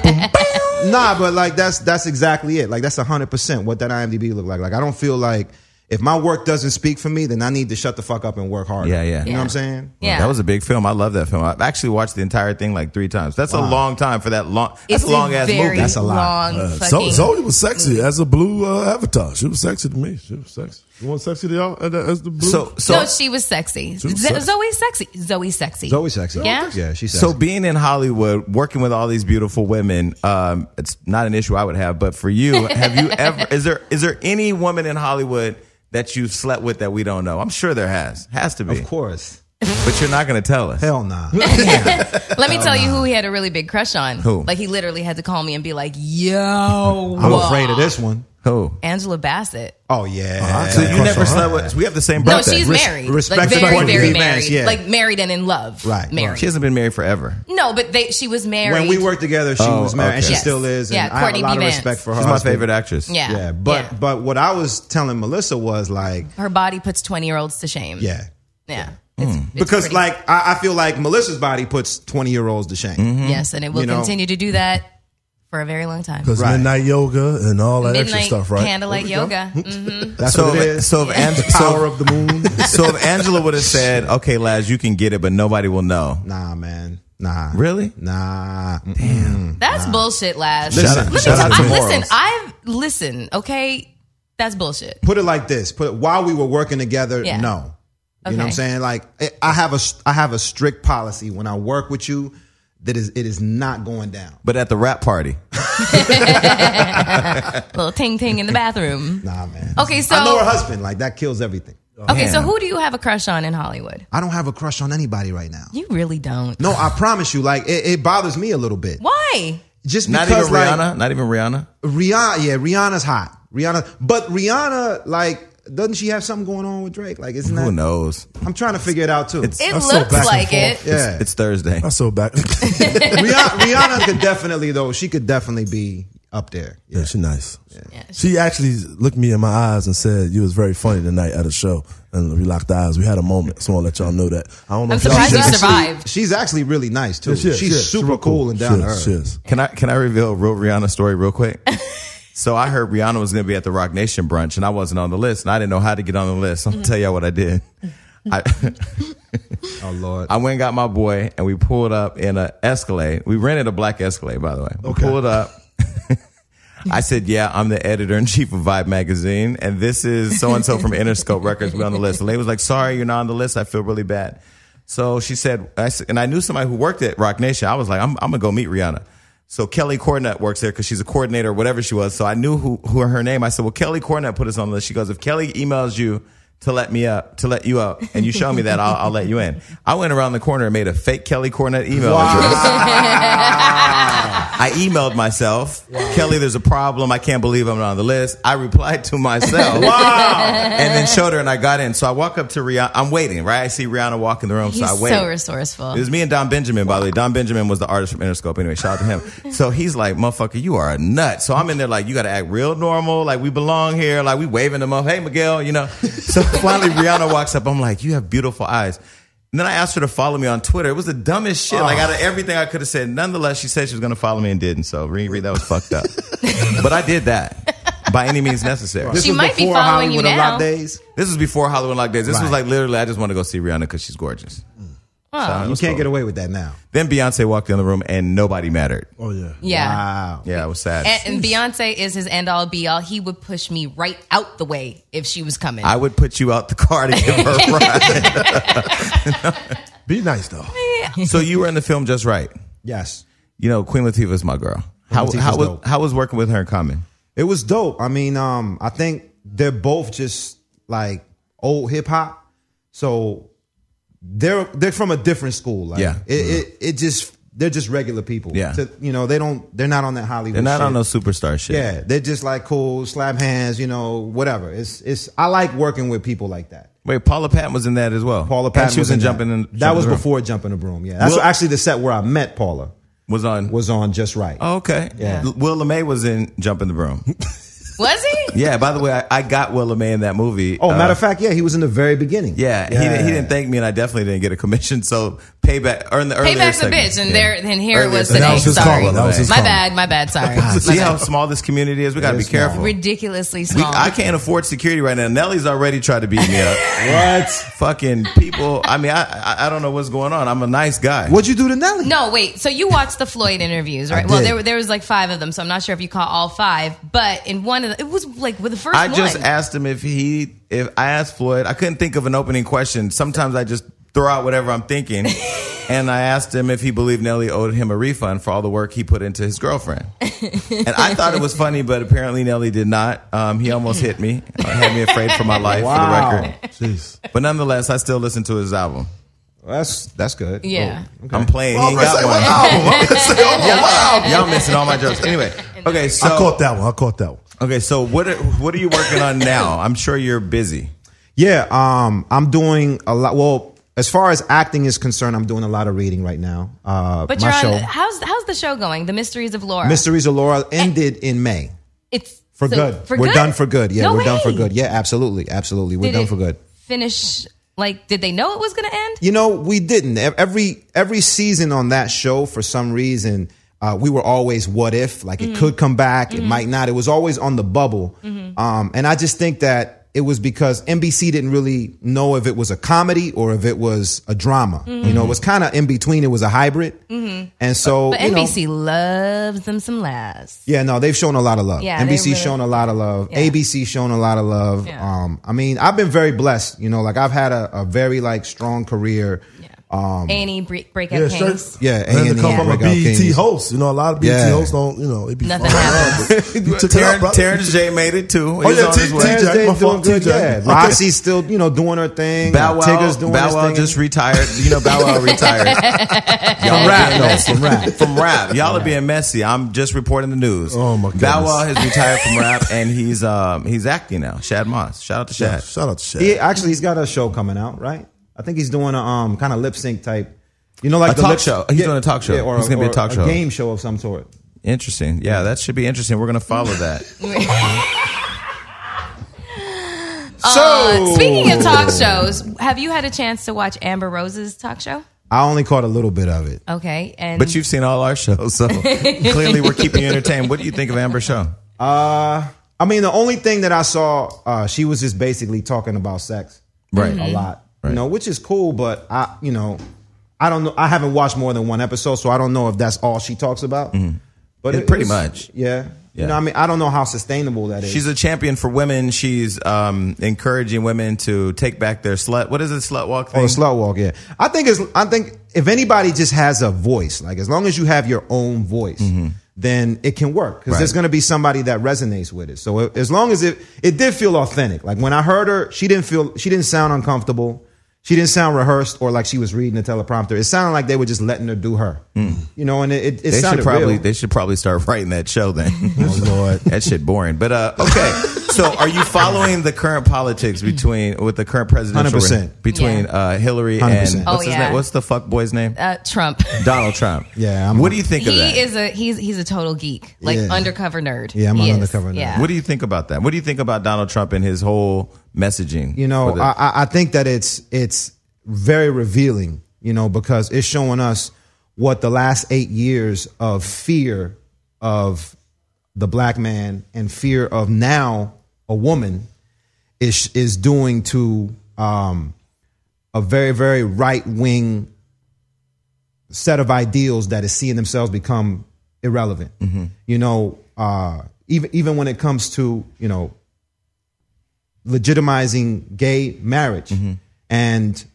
Nah, but like that's exactly it. Like, that's 100% what that IMDb look like. Like, I don't feel like if my work doesn't speak for me, then I need to shut the fuck up and work harder. Yeah. You know what I'm saying? Yeah. That was a big film. I love that film. I've actually watched the entire thing like 3 times. That's a long time for that long. That's It's a long ass very movie. That's a lot. long fucking. Zoe was sexy as a blue Avatar. She was sexy to me. She was sexy. You want sexy to y'all as the blue? So No, she was sexy. She was sexy. Zoe's sexy. Zoe's sexy. Zoe's sexy. Yeah? Yeah, she's sexy. So being in Hollywood, working with all these beautiful women, it's not an issue I would have. But for you, have you ever? Is there any woman in Hollywood that you've slept with that we don't know? I'm sure there has to be. Of course. But you're not going to tell us. Hell nah. Let me tell you who he had a really big crush on. Who? Like, he literally had to call me and be like, yo. I'm afraid of this one. Who? Angela Bassett. Oh yeah. So you never slept with? We have the same No, birthday. she's married. respect like, to very, Courtney very Evans, married. yeah. Like, married and in love. Right. Married. She hasn't been married forever. No, but she was married. When we worked together, she was married, and she okay. still is. And Yeah, I have Courtney a lot B. of Vance. respect for her. She's my husband. favorite actress. Yeah. Yeah, but what I was telling Melissa was like, Her body puts 20-year-olds to shame. yeah. Yeah. It's Because pretty- like I feel like Melissa's body puts 20-year-olds to shame. Yes, and it will You know? continue to do that for a very long time. Because Right. midnight yoga and all that extra Midnight stuff, right? candlelight yoga. Mm-hmm. That's So what it if- is. so if Ang- The power of the moon. So if Angela would have said, "Okay, Laz, you can get it, but nobody will know." Nah, man. Nah. Really? Nah. Damn. That's bullshit, Laz. Listen, Let me shout tell- out to listen, morals. okay? That's bullshit. Put it like this. While we were working together, Yeah. no. You know what I'm Okay. saying? Like I have a strict policy when I work with you that it is not going down. But at the rap party, Little ting ting in the bathroom. Nah, man. Okay, so I know her husband. Like, that kills everything. okay, so Damn. who do you have a crush on in Hollywood? I don't have a crush on anybody right now. You really don't. No, I promise you. Like, it bothers me a little bit. Why? Just not because, even like, Rihanna, not even Rihanna. Rihanna's hot. But Rihanna, like, doesn't she have something going on with Drake? Like, isn't that? Who knows? I'm trying to figure it out too. It That's so looks back and like forth. it. Yeah. It's Thursday. I'm so back. Rihanna could definitely, though. She could definitely be up there. Yeah, she's nice. Yeah. She actually looked me in my eyes and said, "You was very funny tonight at a show." And we locked eyes. We had a moment. So I want to let y'all know that. I don't know I'm if y'all surprised you see- survived. She's actually really nice too. Yeah, she is, She's she is. super real cool and down to earth. She is. Can I reveal a real Rihanna story real quick? So I heard Rihanna was going to be at the Rock Nation brunch, and I wasn't on the list, and I didn't know how to get on the list. I'm gonna tell y'all what I did. Oh Lord. I went and got my boy, and we pulled up in a Escalade. We rented a black Escalade, by the way. We pulled up. I said, "Yeah, I'm the editor-in-chief of Vibe magazine, and this is so-and-so from Interscope Records. We're on the list." The lady was like, "Sorry, you're not on the list. I feel really bad." So she said, and I knew somebody who worked at Rock Nation. I was like, I'm going to go meet Rihanna. So Kelly Cornett works there because she's a coordinator or whatever she was. So I knew who her name. I said, "Well, Kelly Cornett put us on the list." She goes, "If Kelly emails you to let you up, and you show me that, I'll let you in." I went around the corner and made a fake Kelly Cornett email address. I emailed myself, "Kelly, there's a problem. I can't believe I'm not on the list." I replied to myself. And then showed her, and I got in. So I walk up to Rihanna. I'm waiting, right? I see Rihanna walk in the room, He's so I wait. so resourceful. It was me and Don Benjamin, by the way. Don Benjamin was the artist from Interscope. Anyway, shout out to him. So he's like, "Motherfucker, you are a nut." So I'm in there like, you got to act real normal. Like, we belong here. Like, we waving them up. "Hey, Miguel," you know. So finally Rihanna walks up. I'm like, "You have beautiful eyes." And then I asked her to follow me on Twitter. It was the dumbest shit. Like, out of everything I could have said. Nonetheless, she said she was going to follow me and didn't. So, Reed, that was fucked up. But I did that. by any means necessary. This She was might be before following you Hollywood now. Unlocked days. This was before Hollywood Unlocked days. This was Right. like literally, I just want to go see Rihanna because she's gorgeous. Oh. You can't get away with that now. Then Beyonce walked in the room and nobody mattered. Oh yeah. Yeah. Wow. Yeah, it was sad. And Beyonce is his end all be all. He would push me right out the way if she was coming. I would put you out the car to give her a ride. Be nice though. So you were in the film Just Right. Yes. You know, Queen Latifah's my girl. How Latifah's dope. how was working with her in Common? It was dope. I mean, I think they're both just like old hip hop. So they're from a different school. Like, Yeah. they're just regular people. Yeah. They're not on that Hollywood They're not shit. on no superstar shit. Yeah, they're just like cool, slap hands, whatever. I like working with people like that. Wait, Paula Patton was in that as well. Paula And Patton she was in that. Jumping in. That was the Room. before Jumping the Broom. Yeah, that's Will- actually the set where I met Paula. Was on. Was on Just Right. Oh, okay. Yeah. Will LeMay was in Jumping the Broom. Was he? Yeah. By the way, I got Will LeMay in that movie. Oh, matter of fact, yeah, he was in the very beginning. Yeah, he didn't thank me, and I definitely didn't get a commission. So payback or in the earlier Payback's a segment. bitch, and Yeah. and here it Earlier was segment. today. That was his Sorry, call. That was his my call. bad. My bad. Sorry. See My how bad. small this community is? We got to be It is small. careful. Ridiculously small. I can't afford security right now. Nelly's already tried to beat me up. What? Fucking people. I mean, I don't know what's going on. I'm a nice guy. What'd you do to Nelly? No, wait. So you watched the Floyd interviews, right? I Well, did. there was like 5 of them, so I'm not sure if you caught all 5. But in one of them, it was like with the first I one. just asked him if I asked Floyd, I couldn't think of an opening question. Sometimes I just throw out whatever I'm thinking. And I asked him if he believed Nelly owed him a refund for all the work he put into his girlfriend. And I thought it was funny, but apparently Nelly did not. He almost hit me. Had me afraid for my life, Wow. for the record. Jeez. But nonetheless, I still listen to his album. That's good. Yeah. I'm playing. He I'm ain't gonna got say what one. album? I'm gonna say, hold on, what album? Y'all missing all my jokes. Anyway, okay, so I caught that one. okay, so what are you working on now? I'm sure you're busy. Yeah, I'm doing a lot. Well, as far as acting is concerned, I'm doing a lot of reading right now. But my you're show, on. How's the show going? The Mysteries of Laura. Mysteries of Laura, ended in May. It's For so- good. For We're good? done for good. Yeah, No we're done for way. good. Yeah, absolutely. We're Did done it for good. Finish. Like, did they know it was going to end? You know, we didn't. Every season on that show, for some reason, we were always what if. Like, it could come back, it might not. It was always on the bubble. And I just think that it was because NBC didn't really know if it was a comedy or if it was a drama. You know, it was kind of in between. It was a hybrid. And so, But NBC loves them some Laz. yeah, no, they've shown a lot of love. Yeah, they NBC's really- shown a lot of love. Yeah. ABC's shown a lot of love. Yeah. I mean, I've been very blessed. You know, like I've had a very like strong career. Annie Breakout Yeah, Kings. straight. Yeah, And to A&E, come from a Breakout BET Kings. host, a lot of BET Yeah. hosts don't, it be Nothing fun. happens. You took it out, brother. Terrence J made it too. Oh, He's yeah, on his way. TJ, Thursday my doing fault, good. TJ. Yeah, Okay. Roxy's still doing her thing. Bow Wow, Tigger's doing Bow his Wow thing. just retired. You know, Bow Wow retired. from rap, though. From rap. From rap. Y'all are being messy. I'm just reporting the news. Oh, my Bow goodness. Wow has retired from rap and he's acting now. Shad Moss. Shout out to Shad. Shout out to Shad. He's got a show coming out, right? I think he's doing a kind of lip sync type. You know, like A the talk lip- show. He's doing a talk show. or He's gonna be a talk show. a game show of some sort. Interesting. Yeah, that should be interesting. We're gonna follow that. Speaking of talk shows, have you had a chance to watch Amber Rose's talk show? I only caught a little bit of it. Okay, and But you've seen all our shows, so clearly we're keeping you entertained. What do you think of Amber's show? I mean, the only thing that I saw, she was just basically talking about sex, Right. A lot, Right. you know, which is cool. But I don't know. I haven't watched more than one episode, so I don't know if that's all she talks about. But Yeah, pretty was- much. yeah. Yeah. You know, I mean, I don't know how sustainable that is. She's a champion for women. She's encouraging women to take back their slut. What is it, slut walk thing? Oh, the slut walk, yeah. I think if anybody just has a voice, like as long as you have your own voice, then it can work because Right. there's going to be somebody that resonates with it. So as long as it did feel authentic. Like when I heard her, she didn't sound uncomfortable. She didn't sound rehearsed or like she was reading a teleprompter. It sounded like they were just letting her do her, you know. And it They sounded real. they should probably start writing that show then. Oh, Lord. That shit boring. But okay. So are you following the current politics with the current presidential 100%. between Hillary 100%. and Oh, what's his yeah. name? What's the fuck boy's name? Trump. Donald Trump. Yeah, what do you think of that? He's a total geek, like Yeah. undercover nerd. Yeah, I'm He an is. undercover nerd. Yeah. What do you think about that? What do you think about Donald Trump and his whole messaging? You know, for the- I think that it's very revealing, you know, because it's showing us what the last 8 years of fear of the black man and fear of now a woman is doing to a very, very right-wing set of ideals that is seeing themselves become irrelevant. You know, even when it comes to, you know, legitimizing gay marriage. And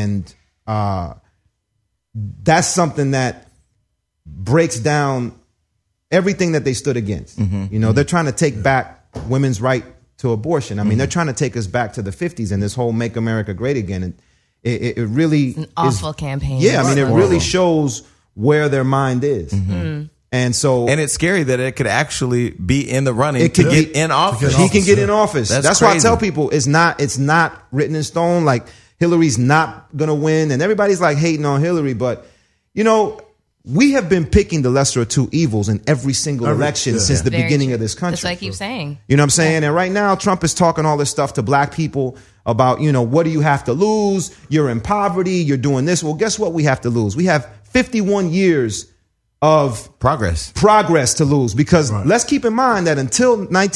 that's something that breaks down everything that they stood against. You know, they're trying to take back women's right to abortion. I mean, they're trying to take us back to the 50s and this whole Make America Great Again. And it really it's an awful campaign. Yeah, I mean, it really shows where their mind is. And so, and it's scary that it could actually be in the running to get in office. He can get in office. That's why I tell people it's not written in stone. Like Hillary's not gonna win, and everybody's like hating on Hillary. But you know, we have been picking the lesser of two evils in every single election since the beginning of this country. That's what I keep saying. You know what I'm saying? And right now, Trump is talking all this stuff to black people about, you know, what do you have to lose? You're in poverty. You're doing this. Well, guess what? We have to lose. We have 51 years of progress to lose, because let's keep in mind that until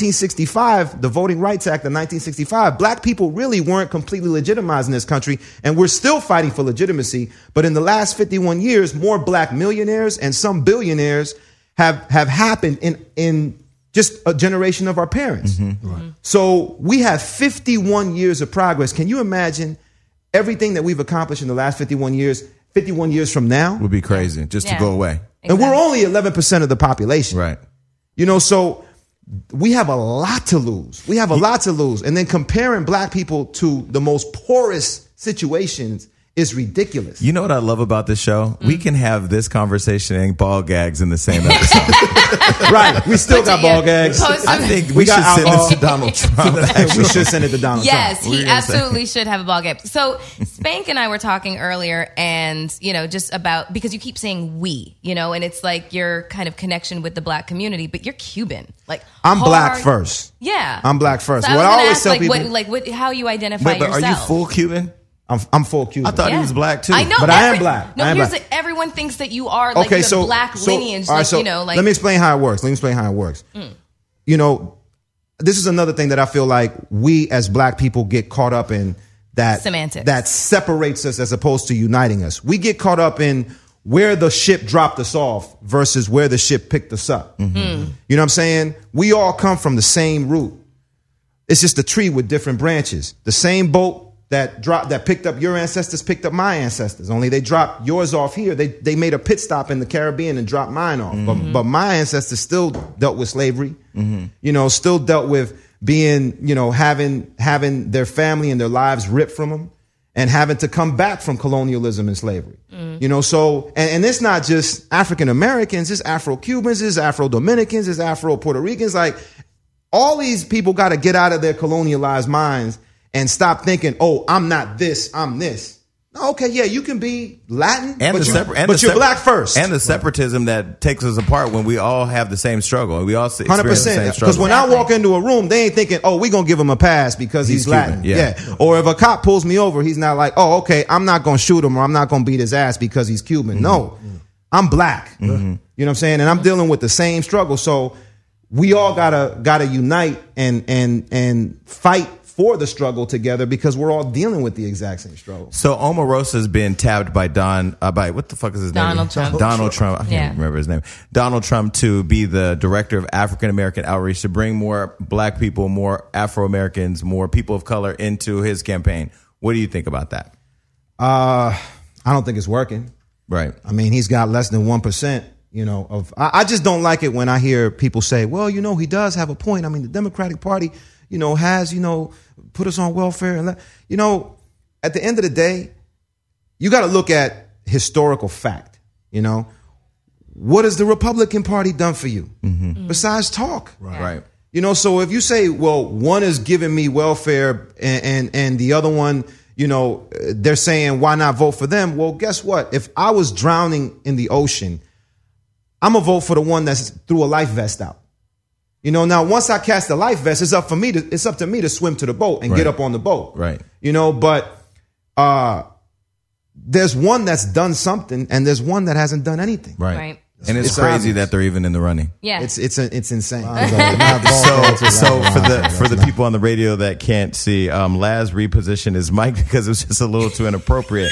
1965, the Voting Rights Act of 1965, black people really weren't completely legitimized in this country, and we're still fighting for legitimacy. But in the last 51 years, more black millionaires and some billionaires have happened in just a generation of our parents. So we have 51 years of progress. Can you imagine everything that we've accomplished in the last 51 years? 51 years from now would be crazy just to go away. And we're only 11% of the population. Right. You know, so we have a lot to lose. We have a lot to lose. And then comparing black people to the most poorest situations is ridiculous. You know what I love about this show? We can have this conversation and ball gags in the same episode. Right. We still got ball gags. I think we should send this to Donald Trump. We should send it to Donald Trump. Yes, he absolutely should have a ball gag. So Spank and I were talking earlier, and, you know, just about, because you keep saying we, you know, and it's like your kind of connection with the black community, but you're Cuban. Like, I'm black first. Yeah. I'm black first. So what I always ask, tell like, people, how you identify Wait, but yourself. are you full Cuban? I'm full Cuban. I thought he was black too. I know, but I am black. No, I am here's black. everyone thinks that you are like black lineage. All right, like, you know, like, let me explain how it works. You know, this is another thing that I feel like we as black people get caught up in, that semantics that separates us as opposed to uniting us. We get caught up in where the ship dropped us off versus where the ship picked us up. You know what I'm saying? We all come from the same root. It's just a tree with different branches. The same boat that picked up your ancestors picked up my ancestors. Only they dropped yours off here. They made a pit stop in the Caribbean and dropped mine off. But my ancestors still dealt with slavery. You know, still dealt with being, you know, having their family and their lives ripped from them, and having to come back from colonialism and slavery. You know, so and it's not just African Americans, it's Afro-Cubans, it's Afro-Dominicans, it's Afro-Puerto Ricans. Like, all these people got to get out of their colonialized minds and stop thinking, oh, I'm not this, I'm this. Okay, yeah, you can be Latin, but you're black first. And the separatism that takes us apart when we all have the same struggle. We all experience 100%, the same struggle. Because when I walk into a room, they ain't thinking, oh, we're going to give him a pass because he's Latin. Yeah. Or if a cop pulls me over, he's not like, oh, okay, I'm not going to shoot him, or I'm not going to beat his ass because he's Cuban. No, I'm black. You know what I'm saying? And I'm dealing with the same struggle. So we all gotta unite and fight for the struggle together, because we're all dealing with the exact same struggle. So Omarosa's been tabbed by by what the fuck is his name? Donald Trump. I can't remember his name. Donald Trump to be the director of African American outreach, to bring more black people, more Afro Americans, more people of color into his campaign. What do you think about that? I don't think it's working. Right. I mean, he's got less than 1%. You know, I just don't like it when I hear people say, well, you know, he does have a point. I mean, the Democratic Party, you know, has, you know, put us on welfare. And, you know, at the end of the day, you got to look at historical fact. You know, what has the Republican Party done for you besides talk? Right. You know, so if you say, well, one is giving me welfare and the other one, you know, they're saying, why not vote for them? Well, guess what? If I was drowning in the ocean, I'm going to vote for the one that's threw a life vest out. You know, now once I cast the life vest, it's up to me to swim to the boat and get up on the boat. Right. You know, but there's one that's done something and there's one that hasn't done anything. Right. And it's crazy obvious. that they're even in the running. Yeah. It's insane. So for the people on the radio that can't see, Laz repositioned his mic because it was just a little too inappropriate.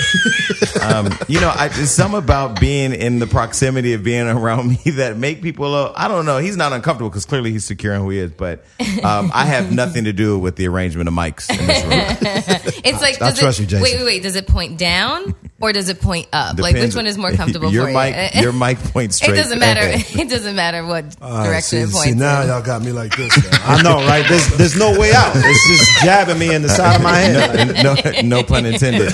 It's something about being in the proximity of being around me that make people, I don't know, he's not uncomfortable because clearly he's secure in who he is, but I have nothing to do with the arrangement of mics in this room. It's like, I trust you, Jason. Wait. Does it point down or does it point up? Like, which one is more comfortable for you? Your mic points straight. It doesn't matter. It doesn't matter what direction it points. See, now y'all got me like this. Man. I know, right? There's no way out. It's just jabbing me in the side of my head. No pun intended.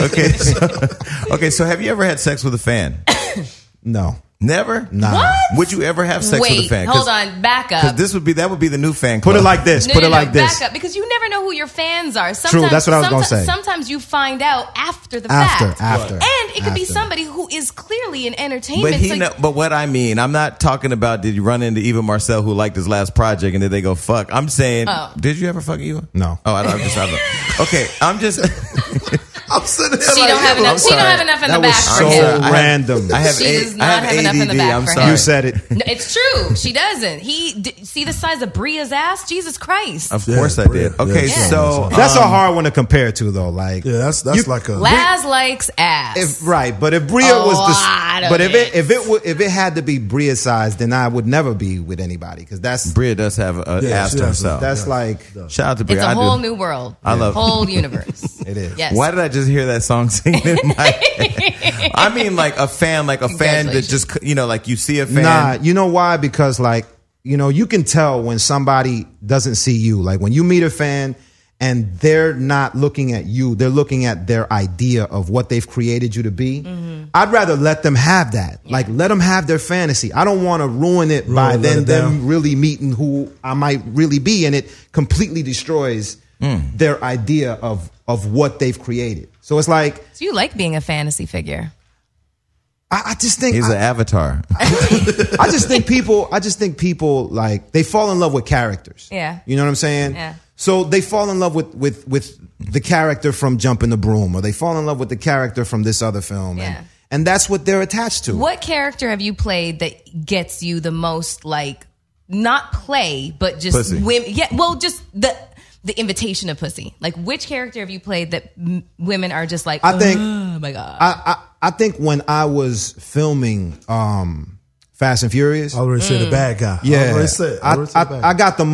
Okay, so have you ever had sex with a fan? No. Never? Nah. What? Would you ever have sex with a fan? Hold on, back up. Because that would be the new fan club. Put it like this. No, Put it like this. Back up, because you never know who your fans are. True, that's what I was going to say. Sometimes you find out after the fact. After. And it could be somebody who is clearly in entertainment. But what I mean, I'm not talking about did you run into Eva Marcel who liked his last project and did they go fuck? I'm saying, did you ever fuck Eva? No. Oh, I don't. Okay, I'm just... I'm sitting here She don't have enough. She don't have enough in the back for him. So random. She does not have enough in the back for him. You said it. No, it's true. She doesn't. See the size of Bria's ass? Jesus Christ. Of course I did. Okay, so that's a hard one to compare to, though. Like, yeah, that's like a Laz likes ass. Right, but if Bria if it had to be Bria size, then I would never be with anybody because that's Bria does have an ass to herself. That's like shout out to Bria. It's a whole new world. I love whole universe. It is. Yes. Why did I just hear that song singing in my head? I mean, like a fan that just like you see a fan. Nah, you know why? Because you can tell when somebody doesn't see you. Like when you meet a fan and they're not looking at you, they're looking at their idea of what they've created you to be. Mm-hmm. I'd rather let them have that. Yeah. Like let them have their fantasy. I don't want to ruin it by them really meeting who I might really be, and it completely destroys their idea of what they've created. So it's like, so you like being a fantasy figure. I just think he's an avatar. I just think people like they fall in love with characters. Yeah. You know what I'm saying? Yeah. So they fall in love with the character from Jumping the Broom, or they fall in love with the character from this other film. Yeah. And that's what they're attached to. What character have you played that gets you the most, like, not play, but just pussy. Women? Yeah, well, just the invitation of pussy. Like, which character have you played that women are just like, oh my God. I think when I was filming Fast and Furious, I already said the bad guy. Yeah, I got the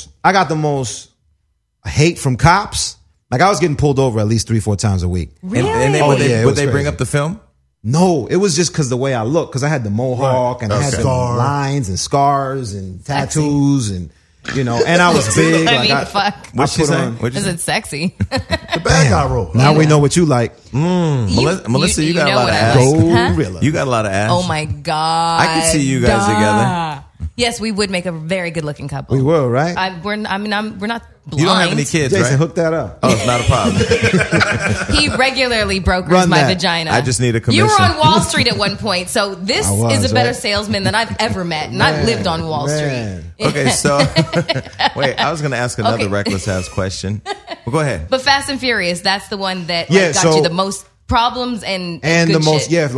most hate from cops. Like I was getting pulled over at least 3-4 times a week. Really? Would they bring up the film? No, it was just because the way I looked, because I had the mohawk and I had the lines and scars and tattoos and and I was big. I mean, fuck. What'd she say? Is it sexy? The bad guy role. Now we know what you like. Melissa, you got a lot of ass. Gorilla. You got a lot of ass. Oh my God. I can see you guys together. Yes, we would make a very good looking couple. We will, right? We're not blind. You don't have any kids, Jason, right? hook that up. Oh, it's not a problem. He regularly brokers my vagina. I just need a commission. You were on Wall Street at one point, so this is a better salesman than I've ever met, and I've lived on Wall Street. Okay, so wait, I was going to ask another reckless ass question. Well, go ahead. But Fast and Furious, that's the one that got you the most problems and good the most shit.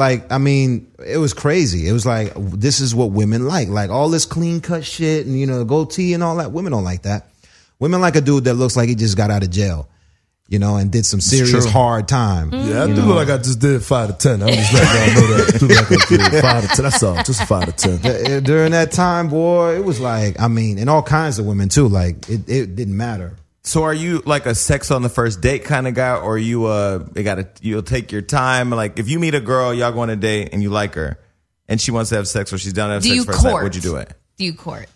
It was crazy. It was like, this is what women like all this clean cut shit and goatee and all that. Women don't like that. Women like a dude that looks like he just got out of jail, and did some serious hard time. Yeah, I do look like I just did 5 to 10. I'm just letting y'all know that. I do look like I did 5 to 10. That's all, just 5 to 10. During that time, boy, it was like, and all kinds of women too. Like it didn't matter. So are you like a sex on the first date kind of guy, or you'll take your time? Like if you meet a girl, y'all go on a date and you like her, and she wants to have sex, or she's down to have sex first night, would you do it? Do you court?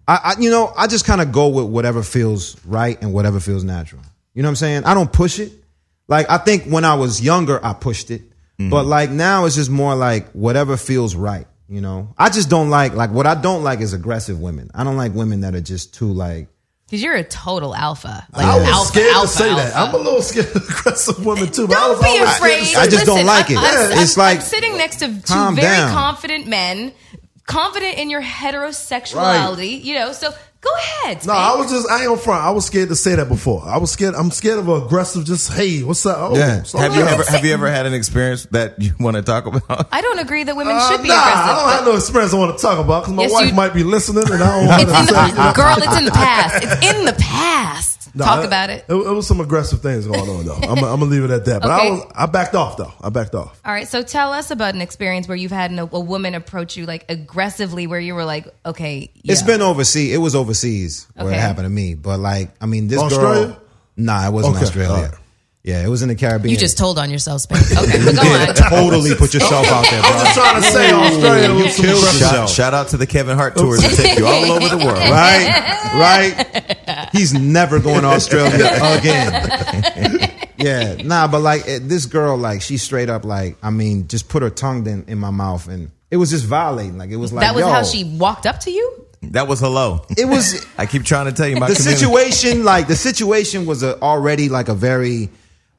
I just kind of go with whatever feels right and whatever feels natural. You know what I'm saying? I don't push it. Like I think when I was younger, I pushed it, but like now it's just more like whatever feels right. I just don't like what I don't like is aggressive women. I don't like women that are just too like. Because you're a total alpha. Like I was alpha, scared alpha, to say alpha. that. I'm a little scared of aggressive women too. But Don't be afraid. I just don't like it. It's like I'm sitting next to two calm very down. confident men, confident in your heterosexuality. So Go ahead. No, I ain't on front. I was scared to say that before. I'm scared of aggressive, just, hey, what's up? Oh, Yeah. Have you ever had an experience that you want to talk about? I don't agree that women should be Nah, aggressive. I don't have no experience I want to talk about because my Yes, wife you- might be listening and I don't want It's to in say. the, girl, it's in the past. It's in the past. Nah, Talk about it. It was some aggressive things going on, though. I'm going to leave it at that. But Okay. I backed off, though. I backed off. All right, so tell us about an experience where you've had a woman approach you like aggressively, where you were like, okay, yeah. It's been overseas. It was overseas where Okay. it happened to me. But like, I mean, this Australia? girl. Nah, it wasn't Okay, Australia. all right. Yeah, it was in the Caribbean. You just told on yourself, Spain. Okay, but go on. totally put yourself out there, bro. I'm just trying to say Australia was some killed aggressive. yourself. Shout out to the Kevin Hart tours that take you all over the world. Right. He's never going to Australia again. Yeah, nah, but like this girl, like she straight up, like, I mean, just put her tongue in my mouth, and it was just violating. Like it was like That was yo. how she walked up to you? That was hello. It was I keep trying to tell you my the community. situation. Like the situation was already like a very.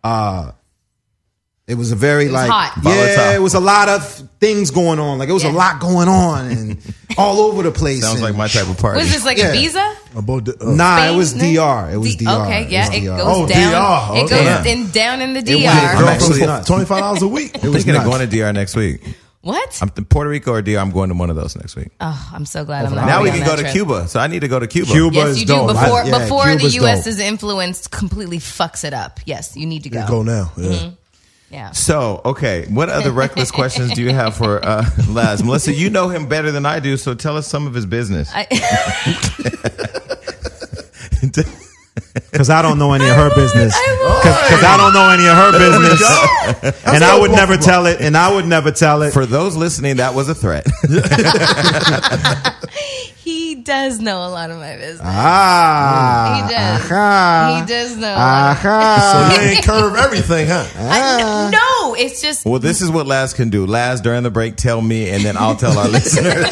It was a very like hot. yeah, Volatile. it was a lot of things going on. Like it was a lot going on and all over the place. Sounds and- like my type of party. Was this like Yeah. a visa? Nah, Spain? it was DR. It was DR. Okay, It yeah, was it DR. goes Oh, down. DR, It okay. goes down in the DR. I'm actually- $25 a week. It was thinking of nuts. going to DR next week. What? I'm to Puerto Rico or DR. I'm going to one of those next week. Oh, I'm so glad I'm not. Now we going can on go that to trip. Cuba. So I need to go to Cuba. Cuba Yes, is you do. dope. Before the Cuba's U.S.'s dope. influence completely fucks it up. Yes, you need to go. Go now. Yeah. Mm-hmm. Yeah. So, okay, what other reckless questions do you have for Laz? Melissa, you know him better than I do, so tell us some of his business. Because I don't know any of her business. Because I don't know any of her business. And I would never tell it. And I would never tell it. For those listening, that was a threat. He does know a lot of my business. Ah. He does. Aha. He does know. A lot. Aha. So you ain't curve everything, huh? No, it's just Well, this is what Laz can do. Laz, during the break, tell me, and then I'll tell our listeners.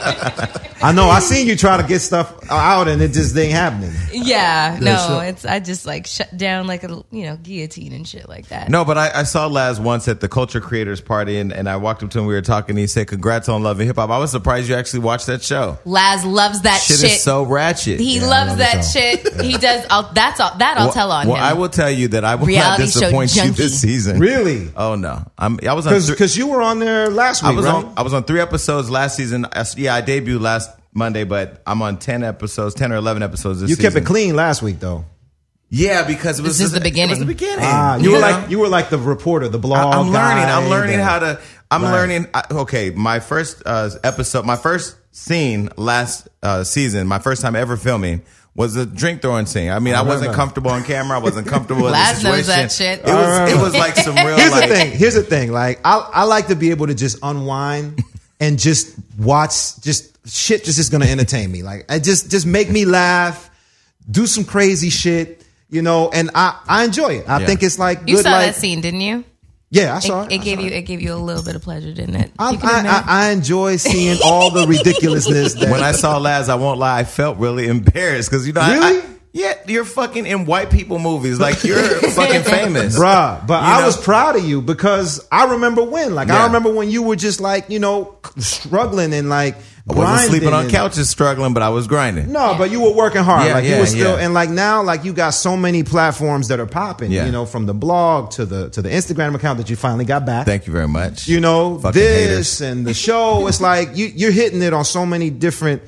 I know. I seen you try to get stuff out and it just ain't happening. no. It's I just like shut down like a guillotine and shit like that. No, but I saw Laz once at the Culture Creators Party, and I walked up to him. We were talking. And he said, "Congrats on Love and Hip Hop." I was surprised you actually watched that show. Laz loves that Shit shit. is so ratchet. He I loves love that the show. shit. He does. I'll tell on well, him. I will tell you that I will Reality not show disappoint you junkie. this season. Really? Oh no, I was on. Because you were on there last week, right? I was on 3 episodes last season. I debuted last Monday, but I'm on 10 or 11 episodes this You season. kept it clean last week, though. Yeah, because it was This is the beginning. It was the beginning. You were like the reporter, the blog. I'm learning. guy, I'm learning how to. I'm Right. learning. Okay, my first episode, my first scene last season, my first time ever filming was a drink throwing scene. I mean, I wasn't comfortable on camera. I wasn't comfortable in the Laz situation. knows that shit. It was like some real. Here's like, the thing. Here's the thing. Like I like to be able to just unwind and just watch just shit. Just is going to entertain me. Like I just make me laugh, do some crazy shit, and I enjoy it. I think it's like you good. saw like, that scene, didn't you? Yeah, I saw it. It gave you a little bit of pleasure, didn't it? I enjoy seeing all the ridiculousness. That, When I saw Laz, I won't lie, I felt really embarrassed because Really? yeah, you're fucking in white people movies, like you're fucking famous, bruh, but You I know? was proud of you because I remember when, I Yeah. remember when you were just like, struggling and like I wasn't sleeping on and- couches struggling, but I was grinding. No, but you were working hard. Yeah, you were still, yeah. and like now, like you got so many platforms that are popping. Yeah. From the blog to the Instagram account that you finally got back. Thank you very much. this Fucking haters. and the show. It's like you're hitting it on so many different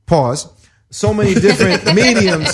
so many different mediums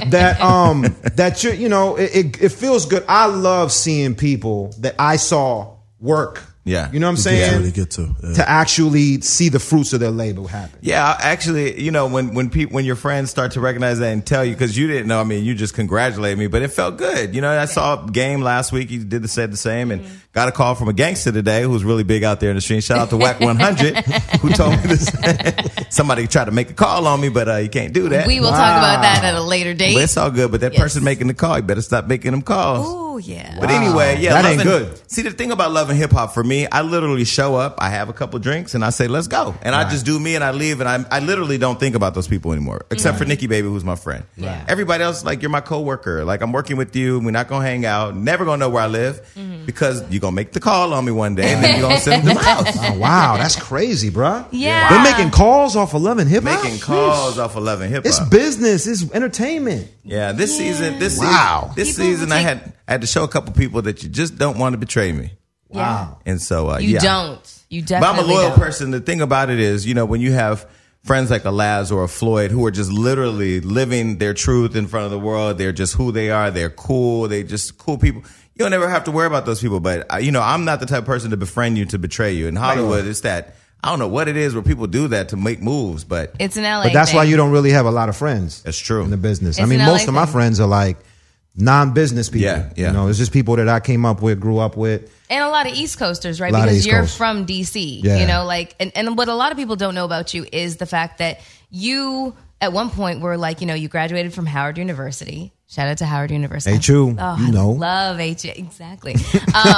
that it feels good. I love seeing people that I saw work. Yeah. You know what I'm You saying? can't really get to. Yeah. To actually see the fruits of their labor happen. Yeah, actually, when your friends start to recognize that and tell you, because you didn't know, I mean, you just congratulated me, but it felt good. I saw Game last week. He said the same, and got a call from a gangster today who's really big out there in the street. Shout out to Whack 100 who told me this. Somebody tried to make a call on me, but you can't do that. We will talk about that at a later date. But it's all good. But that Yes. person making the call, you better stop making them calls. Oh yeah. But anyway, yeah, That ain't good. See, the thing about Love and Hip Hop for me, I literally show up, I have a couple drinks, and I say, let's go. And I just do me, and I leave, and I literally don't think about those people anymore, except for Nikki Baby, who's my friend. Yeah. Everybody else, like, you're my coworker. Like, I'm working with you. We're not going to hang out. Never going to know where I live because you're going gonna make the call on me one day, and then you're gonna send them to my house. Oh, wow, that's crazy, bro. Yeah. They're making calls off of Love and Hip Hop. Making calls off of Love and Hip Hop. It's business. It's entertainment. Yeah, this season, this Wow. season, I had to show a couple people that you just don't want to betray me. Wow. And so, You don't. You definitely But I'm a loyal don't. person. The thing about it is, when you have friends like a Laz or a Floyd who are just literally living their truth in front of the world, they're just who they are. They're cool. They're just cool people. You don't ever have to worry about those people. But, I'm not the type of person to befriend you, to betray you. In Hollywood, it's that, I don't know what it is where people do that to make moves, but It's an LA But that's thing. why you don't really have a lot of friends. That's true. In the business. It's I mean, an LA most of my thing. friends are like non-business people. Yeah. It's just people that I came up with, grew up with. And a lot of East Coasters, right? A lot of Because East you're Coast. from DC, Yeah. and what a lot of people don't know about you is the fact that you, at one point, were like, you graduated from Howard University. Shout out to Howard University. HU, Oh, you know. I love HU. Exactly. And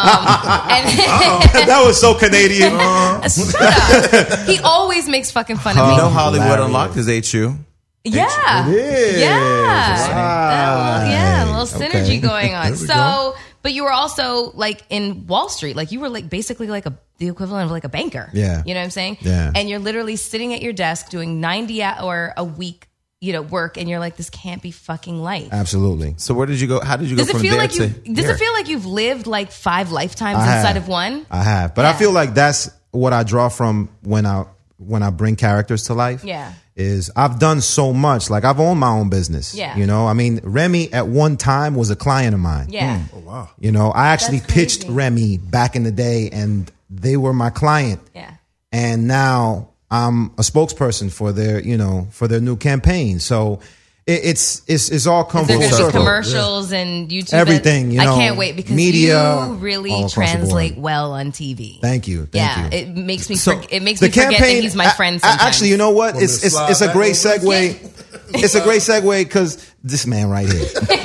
That was so Canadian. shut up. He always makes fucking fun of me. Hollywood Hilarious. Unlocked is HU. Yeah. It is. Yeah. Right. A little synergy Okay. going on. There we So, but you were also like in Wall Street, like you were like basically like the equivalent of like a banker. Yeah. You know what I'm saying? Yeah. And you're literally sitting at your desk doing 90-hour a week, work, and you're like, this can't be fucking life. Absolutely. So where did you go? How did you Does go it from feel there like to does here? it feel like you've lived like 5 lifetimes I inside have. of one? I have. But Yeah. I feel like that's what I draw from when I bring characters to life. Yeah. Is I've done so much. Like I've owned my own business. Yeah. I mean, Remy at one time was a client of mine. Yeah. Oh, wow. I actually That's pitched crazy. Remy back in the day and they were my client. Yeah. And now I'm a spokesperson for their new campaign. So it's all come They're full going to do circle. commercials and YouTube. Everything, I can't wait because media, you all really across the board. translate well on TV. Thank you. Yeah, Thank you. it makes me So, it makes me forget that he's my friend sometimes. Actually, you know what? Want me to It's slide a back great over? segue. It's a great segue because this man right here.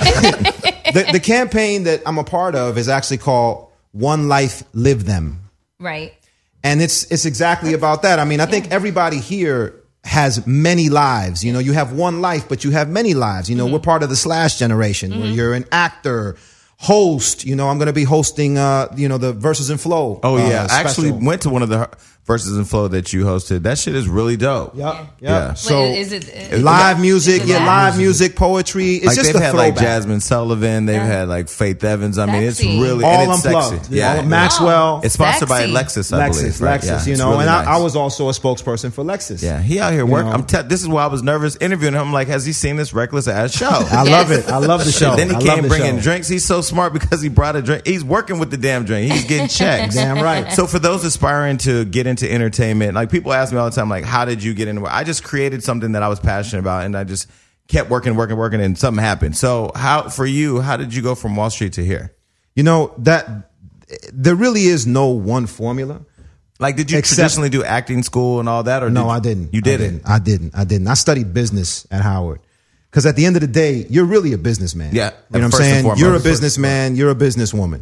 the campaign that I'm a part of is actually called One Life, Live Them. Right. And it's exactly about that. I mean, I think everybody here has many lives. You have one life, but you have many lives. We're part of the Slash generation where you're an actor, host. I'm going to be hosting, the Versus and Flow. Oh yeah, I actually special. went to one of the Versus and Flow that you hosted. That shit is really dope. Yep. Yeah. So Wait, is it live music, is it live music, poetry. It's Like just they've a had throwback. like Jasmine Sullivan, they've had like Faith Evans. I mean, it's Sexy. really all and it's unplugged. sexy. Yeah, Maxwell. it's sponsored by Sexy. Lexus, I believe. Right? Lexus, Yeah, and it's really I nice. was also a spokesperson for Lexus. Yeah, he out here working. know. This is why I was nervous interviewing him. I'm like, has he seen this reckless ass show? I love it. I love the show. Then he I came love the bringing show. drinks. He's so smart because he brought a drink. He's working with the damn drink. He's getting checks. Damn right. So for those aspiring to get into entertainment, like people ask me all the time, like, how did you get into it? I just created something that I was passionate about, and I just kept working, and something happened. So how did you go from Wall Street to here? That there really is no one formula. Like, did you Except- traditionally do acting school and all that, or No, I didn't. You didn't. I didn't. I studied business at Howard. Because at the end of the day, you're really a businessman. Yeah, You know what I'm first and saying? foremost. You're a businessman. You're a businesswoman.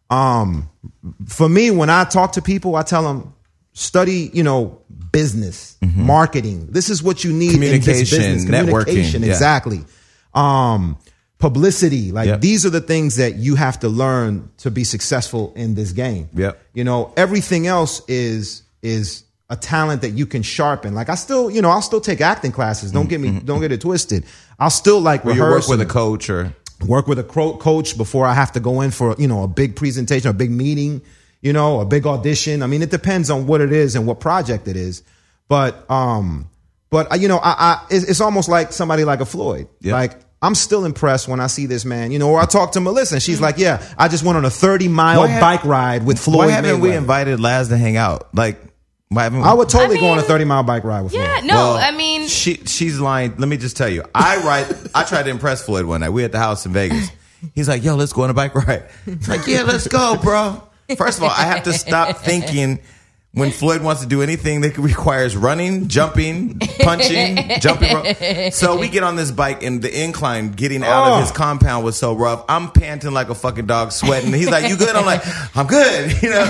For me, when I talk to people, I tell them, study, business, marketing. This is what you need in this Communication, business. networking. Communication, Yeah. exactly. Publicity. Like Yep. these are the things that you have to learn to be successful in this game. Yep. Everything else is a talent that you can sharpen. Like I'll still take acting classes. Don't get it twisted. I'll still like Or you rehearse work with a and coach, or work with a coach before I have to go in for, a big presentation, a big meeting, a big audition. I mean, it depends on what it is and what project it is. But it's almost like somebody like a Floyd. Yep. Like I'm still impressed when I see this man, or I talk to Melissa and she's like, yeah, I just went on a 30-mile bike ride with Floyd why haven't we Mayweather. invited Laz to hang out? Like, why haven't we? I would totally go on a mean, 30-mile bike ride with Yeah, Floyd. no, Well, I mean, she's lying. Let me just tell you. I tried to impress Floyd one night. We at the house in Vegas. He's like, yo, let's go on a bike ride. It's like, yeah, let's go, bro. First of all, I have to stop thinking when Floyd wants to do anything that requires running, jumping, punching, jumping. So we get on this bike, and the incline getting out of his compound was so rough. I'm panting like a fucking dog, sweating. He's like, you good? I'm like, I'm good.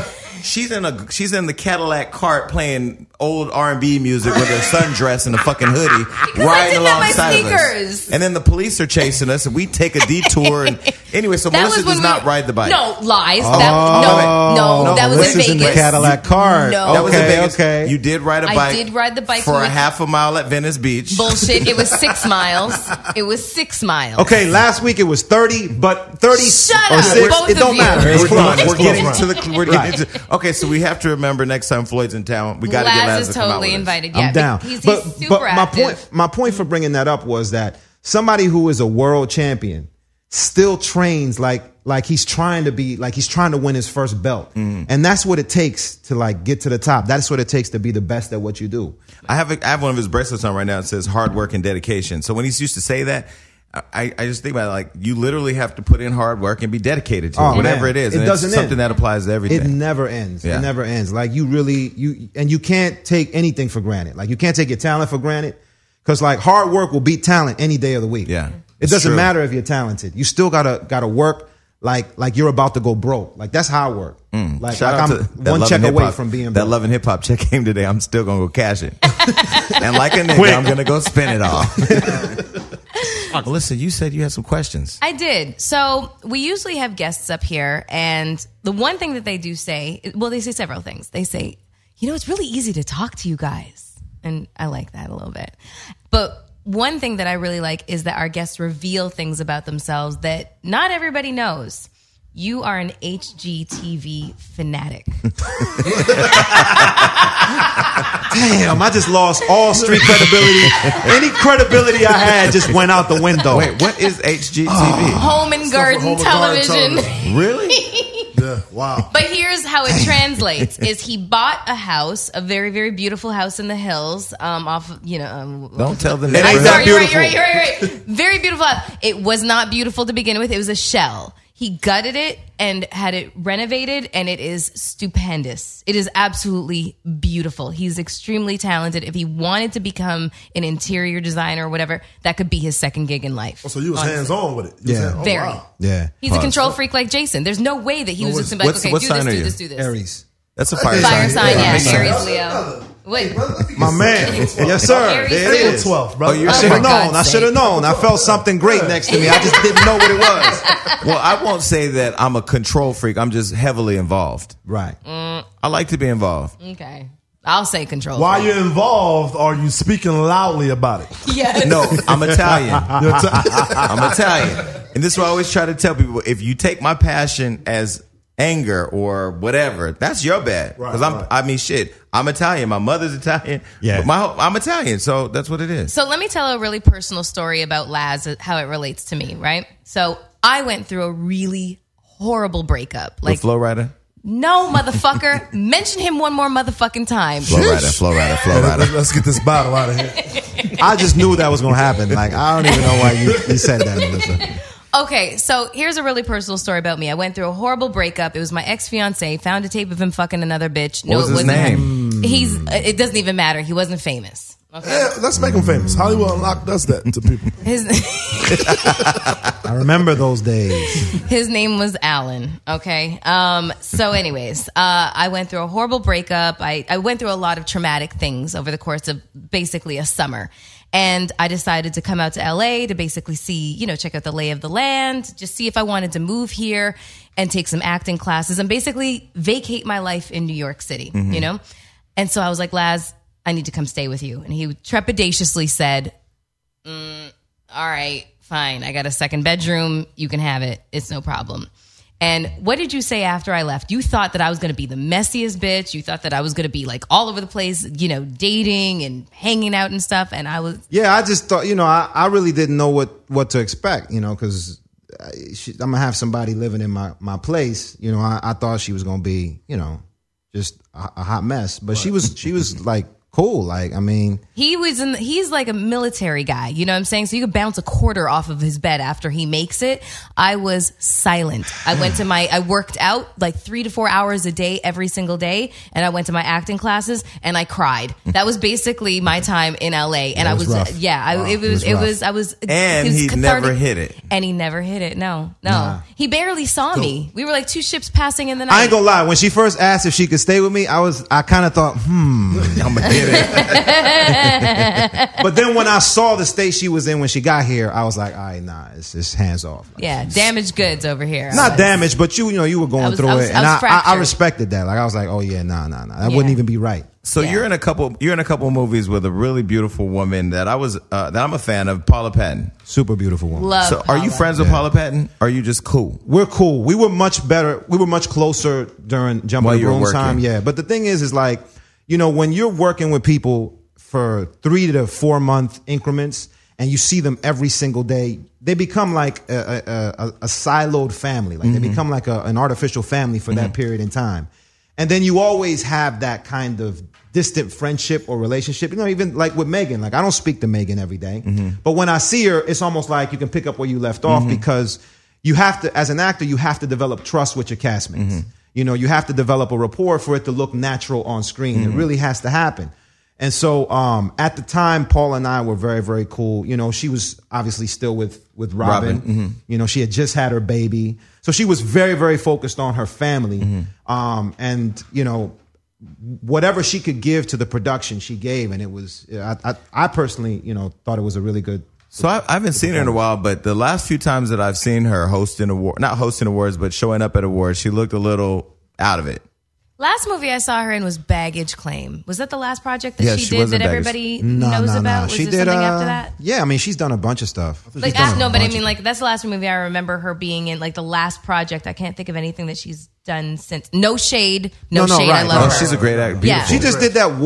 She's in the Cadillac cart playing old R&B music with her sundress and a fucking hoodie, riding alongside of us. And then the police are chasing us, and we take a detour. And anyway, so Melissa does not ride the bike. No, lies. That was in Vegas. In the Cadillac cart. No, that was in Vegas. Okay. You did ride a bike. I did ride the bike for a half a mile at Venice Beach. Bullshit. It was 6 miles. It was 6 miles. Okay, last week it was 30, but 30 Shut or up, 6, both it don't of you. matter. We're getting to the. Okay, so we have to remember next time Floyd's in town, we got to get Laz is to come totally out with invited. us. Yeah, I'm down. He's but super active. my point for bringing that up was that somebody who is a world champion still trains like he's trying to win his first belt. And that's what it takes to like get to the top. That's what it takes to be the best at what you do. I have one of his bracelets on right now. It says hard work and dedication. So when he's used to say that, I just think about it like you literally have to put in hard work and be dedicated to it, whatever it is. It doesn't it's something that applies to everything. It never ends. Yeah. It never ends. Like you can't take anything for granted. Like you can't take your talent for granted because like hard work will beat talent any day of the week. Yeah. It doesn't matter if you're talented. You still gotta work like you're about to go broke. Like that's how I work. Like I'm one check away from being broke. That Love and Hip Hop check came today. I'm still gonna go cash it. And like a nigga, I'm gonna go spend it all. Melissa, you said you had some questions. I did. So we usually have guests up here, and the one thing that they do say, well, they say several things. They say, it's really easy to talk to you guys. And I like that a little bit. But one thing that I really like is that our guests reveal things about themselves that not everybody knows. You are an HGTV fanatic. Damn, I just lost all street credibility. Any credibility I had just went out the window. Wait, what is HGTV? Home and Garden Television. Really? Yeah, wow. But here's how it translates: is he bought a house, a very, very beautiful house in the hills, off of, Don't tell the It neighbor. ain't that You're beautiful. right. Very beautiful house. It was not beautiful to begin with. It was a shell. He gutted it and had it renovated, and it is stupendous. It is absolutely beautiful. He's extremely talented. If he wanted to become an interior designer or whatever, that could be his second gig in life. Oh, so you was hands-on with it. Very. Wow. Yeah. He's a control freak like Jason. There's no way that he was just gonna be like, okay, what do sign are you? this, do this. Aries. That's a fire Fire sign, yeah. Makes sense. Aries, Leo. Wait. My man. Yes, sir. Aries There it is. 12, bro. Oh, you're I should have for known. God's I should have known. I felt something great next to me. I just didn't know what it was. Well, I won't say that I'm a control freak. I'm just heavily involved. Right. I like to be involved. Okay. I'll say control. While you're involved, are you speaking loudly about it? Yes. No, I'm Italian. You're I'm Italian. And this is what I always try to tell people. If you take my passion as anger or whatever, that's your bad. Because I'm Italian. My mother's Italian. Yeah. But I'm Italian, so that's what it is. So let me tell a really personal story about Laz, how it relates to me, right? So I went through a really horrible breakup. Like Flow Rider? No, motherfucker. Mention him one more motherfucking time. Flow Rider. Let's get this bottle out of here. I just knew that was going to happen. Like, I don't even know why you said that, Melissa. Okay, so here's a really personal story about me. I went through a horrible breakup. It was my ex-fiance. Found a tape of him fucking another bitch. What was his name? It doesn't even matter. He wasn't famous. Okay. Yeah, let's make him famous. Hollywood Unlocked does that to people. I remember those days. His name was Alan. Okay. So anyways, I went through a horrible breakup. I went through a lot of traumatic things over the course of basically a summer. And I decided to come out to LA to basically see, check out the lay of the land, just see if I wanted to move here and take some acting classes and basically vacate my life in New York City, And so I was like, Laz, I need to come stay with you. And he trepidatiously said, all right, fine. I got a second bedroom. You can have it. It's no problem. And what did you say after I left? You thought that I was going to be the messiest bitch. You thought that I was going to be like all over the place, dating and hanging out and stuff. And I was... Yeah, I just thought, I really didn't know what to expect, because I'm going to have somebody living in my place. I thought she was going to be, just a hot mess. But she was like cool. Like, I mean, he's like a military guy, you know what I'm saying? So you could bounce a quarter off of his bed after he makes it. I was silent. I worked out like 3 to 4 hours a day every single day, and I went to my acting classes and I cried. That was basically my time in LA, and I was rough. And he never hit it. And he never hit it. No. He barely saw me. We were like two ships passing in the night. I ain't gonna lie. When she first asked if she could stay with me, I kind of thought, I'm gonna hit it. But then when I saw the state she was in when she got here, I was like, all right, nah, it's just hands off. Like, yeah, damaged goods over here. Not damaged, but you were going through it, and I respected that. Like, I was like, oh yeah, nah, that wouldn't even be right. So you're in a couple movies with a really beautiful woman that I'm a fan of, Paula Patton. Super beautiful woman. Love so Paula. Are you friends with Paula Patton? Or are you just cool? We're cool. We were much better. We were much closer during Jumping the Broom time. Yeah. But the thing is like, when you're working with people for 3 to 4 month increments and you see them every single day, they become like a siloed family. Like they become like an artificial family for that period in time. And then you always have that kind of distant friendship or relationship. Even like with Megan, like I don't speak to Megan every day, but when I see her, it's almost like you can pick up where you left off, because you have to, as an actor, you have to develop trust with your castmates. You have to develop a rapport for it to look natural on screen. It really has to happen. And so at the time, Paul and I were very, very cool. She was obviously still with Robin. She had just had her baby. So she was very, very focused on her family. And, whatever she could give to the production, she gave. And it was, I personally, thought it was a really good. So I haven't seen her in a while, but the last few times that I've seen her not hosting awards, but showing up at awards, she looked a little out of it. Last movie I saw her in was Baggage Claim. Was that the last project that she did that everybody knows about? No. Was she there did something after that? Yeah, I mean, she's done a bunch of stuff. But I mean, like that's the last movie I remember her being in. Like the last project, I can't think of anything that she's done since. No shade, no shade. Right. I love her. She's a great actor. Yeah. She just did that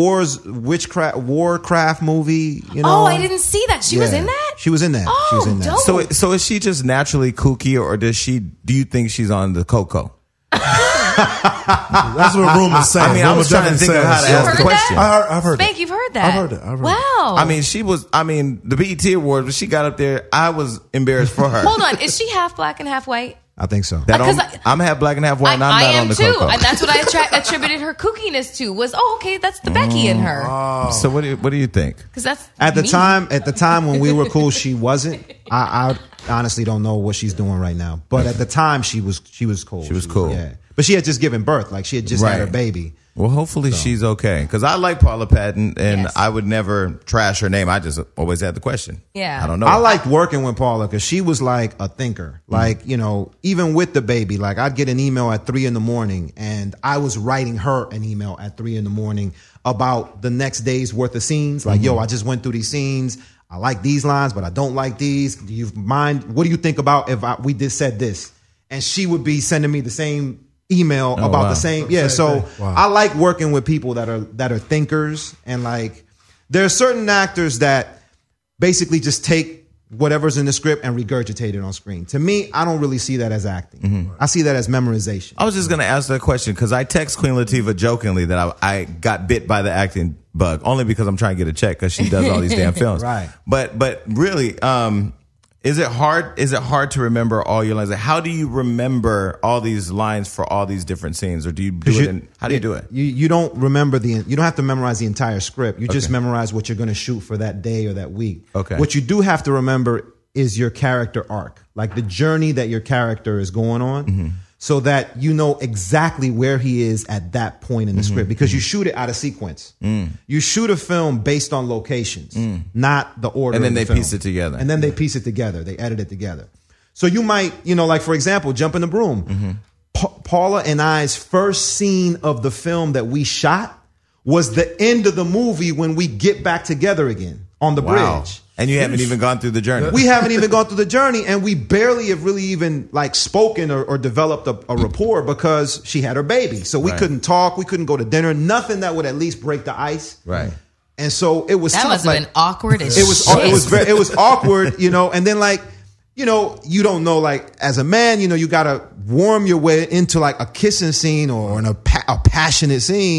Warcraft movie. Oh, I didn't see that. She was in that. She was in that. Oh, she was in that. dope. So is she just naturally kooky, or do you think she's on the cocoa? That's what rumors say. I mean, I was trying to think of how to ask the question. I've heard Spank, that. you've heard that. I've heard that. Wow. I mean, the BET Awards, when she got up there, I was embarrassed for her. Hold on. Is she half black and half white? I think so. I'm half black and half white, and I'm not on the cocoa. And that's what I attributed her kookiness to. Was okay, that's the Becky in her. So what do you think? Because that's at the time when we were cool, she wasn't. I honestly don't know what she's doing right now, but at the time she was cool. She was cool. Yeah, but she had just given birth, like she had just had her baby. Well, hopefully she's okay, because I like Paula Patton, and I would never trash her name. I just always had the question. Yeah, I don't know. I liked working with Paula because she was like a thinker. Like, even with the baby, like I'd get an email at 3 a.m, and I was writing her an email at 3 a.m. about the next day's worth of scenes. Like, yo, I just went through these scenes. I like these lines, but I don't like these. Do you mind? What do you think about if we just said this? And she would be sending me the same email about the same. Yeah. So I like working with people that are thinkers, and like there are certain actors that basically just take whatever's in the script and regurgitate it on screen. To me, I don't really see that as acting. I see that as memorization. I was just going to ask that question because I text Queen Latifah jokingly that I got bit by the acting bug, only because I'm trying to get a check because she does all these damn films. Right. But really, is it hard to remember all your lines? Like, how do you remember all these lines for all these different scenes, or do you do it? How do you do it? You don't remember you don't have to memorize the entire script. You just memorize what you're going to shoot for that day or that week. Okay. What you do have to remember is your character arc, like the journey that your character is going on, so that you know exactly where he is at that point in the script, because you shoot it out of sequence. You shoot a film based on locations, not the order. And then of the they film. piece it together. And then they piece it together. They edit it together. So you might, like for example, Jumping the Broom. Paula and I's first scene of the film that we shot was the end of the movie when we get back together again on the bridge. And you haven't even gone through the journey. We haven't even gone through the journey, and we barely have really even like spoken or developed a rapport because she had her baby. So we couldn't talk, we couldn't go to dinner, nothing that would at least break the ice. Right. And so it was that tough. must have been awkward as it was awkward, and then like, you don't know, like as a man, you got to warm your way into like a kissing scene or a passionate scene.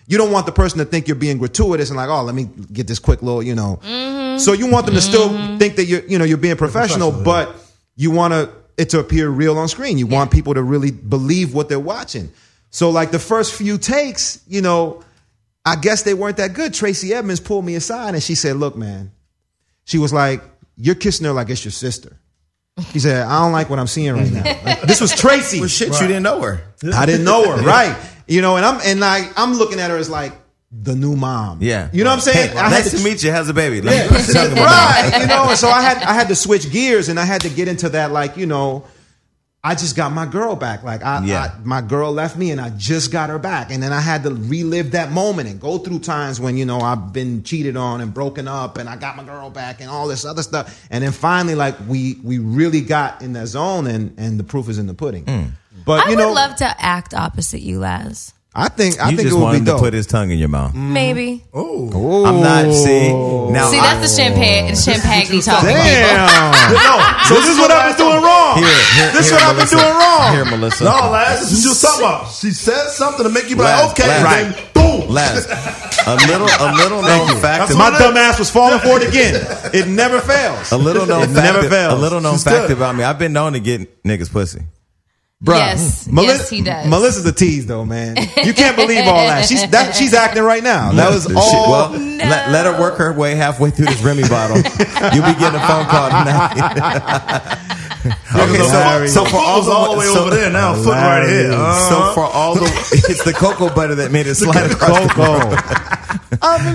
you don't want the person to think you're being gratuitous and like, oh, let me get this quick little, you know. Mm-hmm. So you want them to still think that you're being professional, but you want it to appear real on screen. You want people to really believe what they're watching. So like the first few takes, you know, I guess they weren't that good. Tracy Edmonds pulled me aside and she said, look, man, she was like, you're kissing her like it's your sister. He said, I don't like what I'm seeing right now. Like, this was Tracy. Well, shit, you didn't know her. I didn't know her, right? You know, and I'm looking at her as like the new mom. Yeah, you know what I'm saying? Hey, nice to meet you. How's the baby? Yeah. Right. You know, and so I had to switch gears and I had to get into that, like, you know, I just got my girl back. Like my girl left me and I just got her back. And then I had to relive that moment and go through times when, you know, I've been cheated on and broken up and I got my girl back and all this other stuff. And then finally, like we really got in that zone and the proof is in the pudding. But I would love to act opposite you, Laz. I think you just it would want be him dope. to put his tongue in your mouth. Maybe. Oh, I'm not. Now, that's the champagne talking. Damn. So this is what I've been doing wrong. This is what I've been doing wrong. Here, Melissa. No, Laz, this is what you was talking about. She said something to make you be Laz, like, okay, Laz. then boom. Laz, a little known fact. My dumb ass was falling for it again. It never fails. A little known fact. Never fails. A little known fact about me. I've been known to get niggas pussy. Bruh, yes, he does. Melissa's a tease, though, man. You can't believe all that. She's acting right now. That was all. Well, let her work her way halfway through this Remy bottle. You'll be getting a phone call tonight. Okay, so for all the way over there now, foot right here. So for all it's the cocoa butter that made it slide across the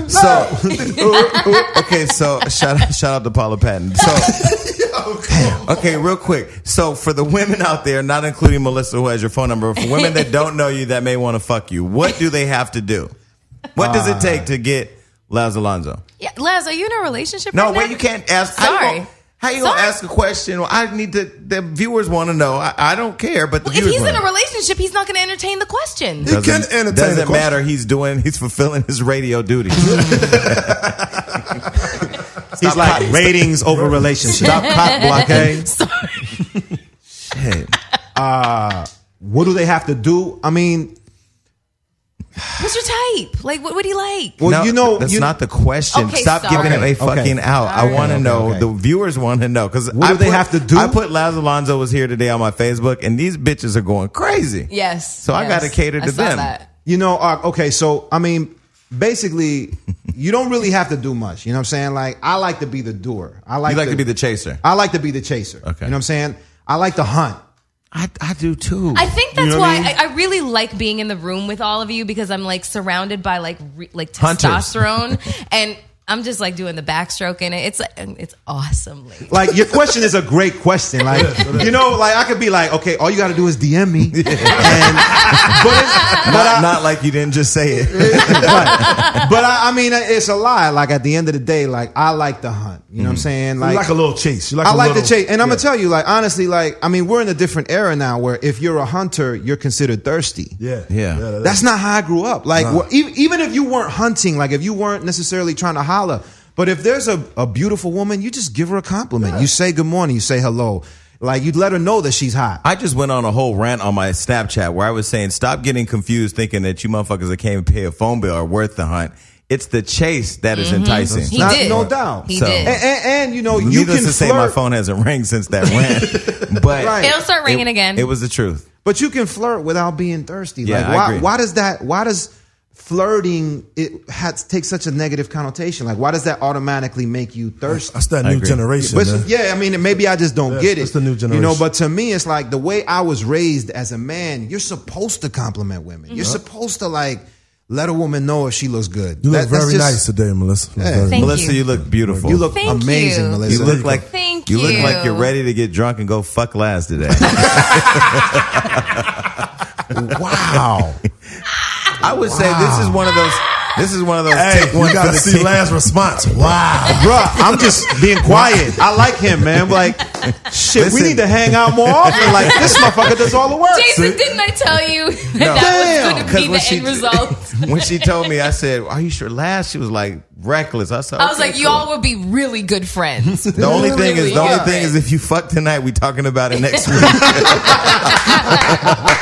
cocoa. Okay, so shout out to Paula Patton. Okay, real quick. So for the women out there, not including Melissa who has your phone number, for women that don't know you that may want to fuck you, what do they have to do? What does it take to get Laz Alonso? Yeah, Laz, are you in a relationship No, right now? wait, you can't ask. Sorry. How you gonna ask a question? Well, I need the viewers want to know. I don't care, but the If viewers he's in wanna. a relationship, he's not going to entertain the question. He can entertain the Doesn't question. matter. He's fulfilling his radio duties. He's like ratings over relationships. Stop cock blocking. Sorry. Shit. What do they have to do? I mean, What's your type? Like, what would he like? well, No, that's not the question. Okay, Stop sorry. giving it a fucking out. I want to know. okay. The viewers want to know because What do they have to do? I put Laz Alonso was here today on my Facebook, and these bitches are going crazy. Yes. So I gotta cater to I saw them. that. you know, okay, so, I mean, basically, you don't really have to do much. You know what I'm saying? Like, I like to be the doer. You like to be the chaser. I like to be the chaser. Okay. You know what I'm saying? I like to hunt. I do too. I think that's know why what I mean? I really like being in the room with all of you because I'm like surrounded by like Hunters. testosterone and I'm just like doing the backstroke in it. It's awesome. Like, your question is a great question. Like, you know, like I could be like, okay, all you got to do is DM me. Not like you didn't just say it. Right. But I mean, it's a lie. Like at the end of the day, like I like to hunt. You know what I'm saying? You like a little chase. You like I a like little, to chase. And I'm going to tell you, like, honestly, like, I mean, we're in a different era now where if you're a hunter, you're considered thirsty. Yeah. That's not how I grew up. Like, even if you weren't hunting, like if you weren't necessarily trying to holler, but if there's a beautiful woman, you just give her a compliment. Yeah. You say good morning. You say hello. Like, you'd let her know that she's hot. I just went on a whole rant on my Snapchat where I was saying, stop getting confused thinking that you motherfuckers that came and pay a phone bill are worth the hunt. It's the chase that is enticing. He did. No doubt. He did. And you know, you needless can to say, my phone hasn't rang since that rant. But Right. It'll start ringing again. It was the truth. But you can flirt without being thirsty. Yeah, like, I agree. why does flirting take such a negative connotation? Like, why does that automatically make you thirsty? That's that new generation. But man. yeah, I mean, maybe I just don't get it. That's the new generation. You know, but to me, it's like the way I was raised as a man, you're supposed to compliment women. You're supposed to, like, let a woman know if she looks good. You look very nice today, Melissa. Yeah. Thank Melissa, you. you look beautiful. You look Thank amazing, you. Melissa. You look like Thank you look you. like you're ready to get drunk and go fuck Laz today. Wow. I would say this is one of those. Hey, take one you gotta for the see team. Laz's response. Wow. Bruh, I'm just being quiet. I like him, man. Like, shit, we Listen. need to hang out more often. Like, this motherfucker does all the work. Jason, didn't I tell you that was going to be the end result? When she told me, I said, "Are you sure?" Last, she was like reckless. I said, I was okay, like, cool. y'all would be really good friends. The only thing is, if you fuck tonight, we talking about it next week.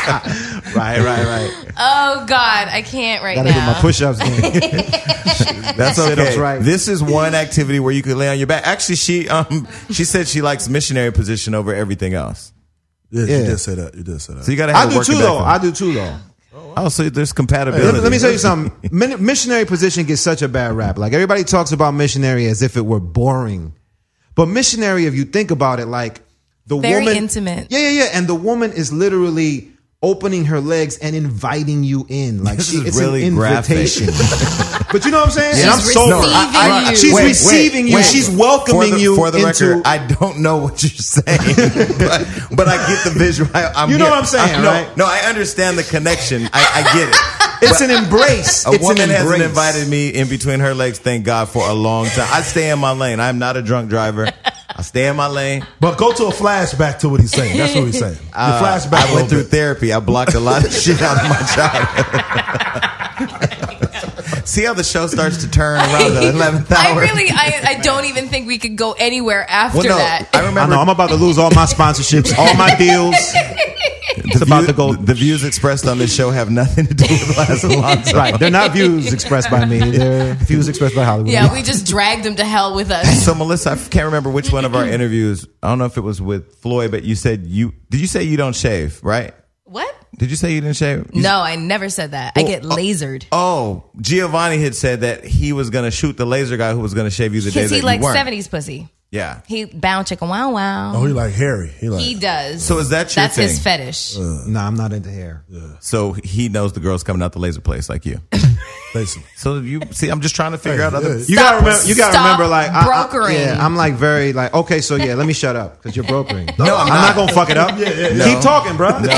Right. Oh God, I can't right Gotta now. get my push-ups in. That's okay. Sit-ups, right. This is one activity where you could lay on your back. Actually, she said she likes missionary position over everything else. Yeah, you did say that. So you got to I have do work too, your back though. on. I do too, though. Oh, so there's compatibility. Let me tell you something. Missionary position gets such a bad rap. Like, everybody talks about missionary as if it were boring. But missionary, if you think about it, like, the Very woman... intimate. Yeah. And the woman is literally opening her legs and inviting you in. Like, it's really an invitation. But you know what I'm saying? She's And I'm sober. receiving you. She's receiving you. She's welcoming you. For the into, record, I don't know what you're saying, but I get the visual. You know what I'm saying, right? No, I understand the connection. I get it. It's an embrace. A It's woman an embrace. hasn't invited me in between her legs, thank God, for a long time. I stay in my lane. I'm not a drunk driver. I stay in my lane. But go to a flashback to what he's saying. That's what he's saying. The flashback. I went through therapy. I blocked a lot of shit out of my childhood. See how the show starts to turn around the 11th hour? I don't even think we could go anywhere after that. I remember. I know, I'm about to lose all my sponsorships, all my deals. It's about to go. The views expressed on this show have nothing to do with Laz Alonso. Right. They're not views expressed by me. They're views expressed by Hollywood. Yeah, we just dragged them to hell with us. So, Melissa, I can't remember which one of our interviews. I don't know if it was with Floyd, but you said did you say you don't shave, right? What? Did you say you didn't shave? No, I never said that. I get lasered. Oh, Giovanni had said that he was going to shoot the laser guy who was going to shave you the day Because that he you likes weren't. 70s pussy. Yeah. He bound chicken wow wow. Oh, he like hairy. He does. So is that your That's thing? his fetish. No, I'm not into hair. So he knows the girls coming out the laser place like you. Basically. So you see, I'm just trying to figure out other. You gotta remember, like brokering. I'm like very like, okay, so yeah, let me shut up because you're brokering. No, I'm not gonna fuck it up. No. Keep talking, bro. No.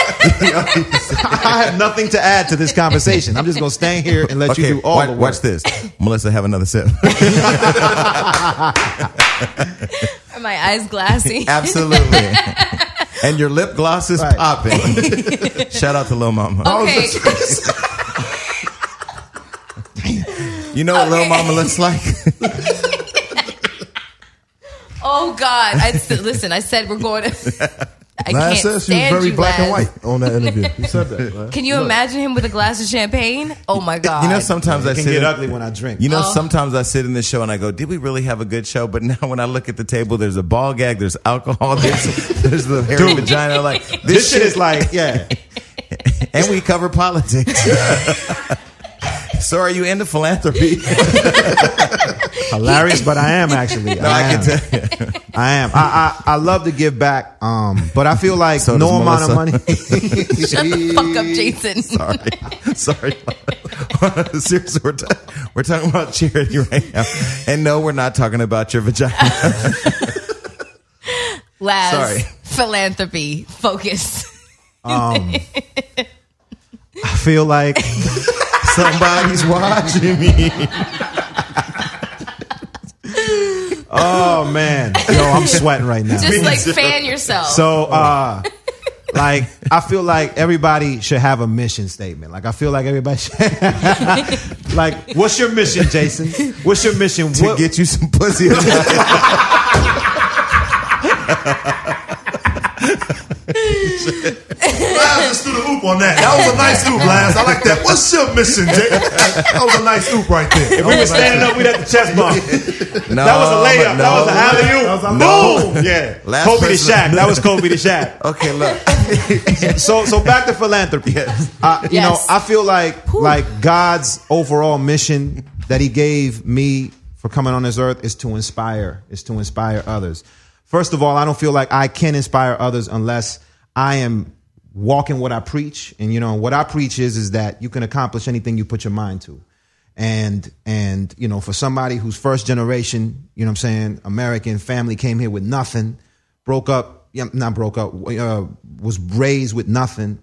I have nothing to add to this conversation. I'm just gonna stand here and let you do all the work. Watch this. Melissa, have another sip. Are my eyes glassy? Absolutely. And your lip gloss is popping. Shout out to Lil Mama. Okay. You know what Lil Mama looks like? Oh God! Listen, I said we're going to. I Laz can't said she was stand very you, black and Laz. white on that interview. He said that. Laz. Can you imagine him with a glass of champagne? Oh my God! You know, sometimes I It can sit get in- ugly when I drink. You know, sometimes I sit in this show and I go, did we really have a good show? But now when I look at the table, there's a ball gag, there's alcohol, there's the hairy vagina. Like, this shit is like, yeah. And we cover politics. So are you into philanthropy? Hilarious, but I am actually. No, I can tell you. I am. I love to give back, but I feel like So no does amount of money. Shut the fuck up, Jason. Sorry. Seriously, we're talking about charity right now. And no, we're not talking about your vagina. Laz, Sorry. philanthropy, focus. I feel like Somebody's watching me. oh man, yo, I'm sweating right now. Just like fan yourself. So, like, I feel like everybody should have a mission statement. Like, I feel like everybody should. Like, what's your mission, Jason? What's your mission? To get you some pussy. Laz just threw the oop on that. That was a nice oop, Laz. I like that. What's your mission, Jay? That was a nice oop right there. If we were standing up, we'd have the chest bump. No, That was a layup. no. That was an alley-oop. Boom. Yeah. Last Kobe to person- Shaq. That was Kobe to Shaq. Okay, look. So back to philanthropy. You know, I feel like God's overall mission that He gave me for coming on this earth is to inspire others. First of all, I don't feel like I can inspire others unless I am walking what I preach. And you know, what I preach is that you can accomplish anything you put your mind to. And you know, for somebody who's first generation, you know what I'm saying, American family, came here with nothing, was raised with nothing.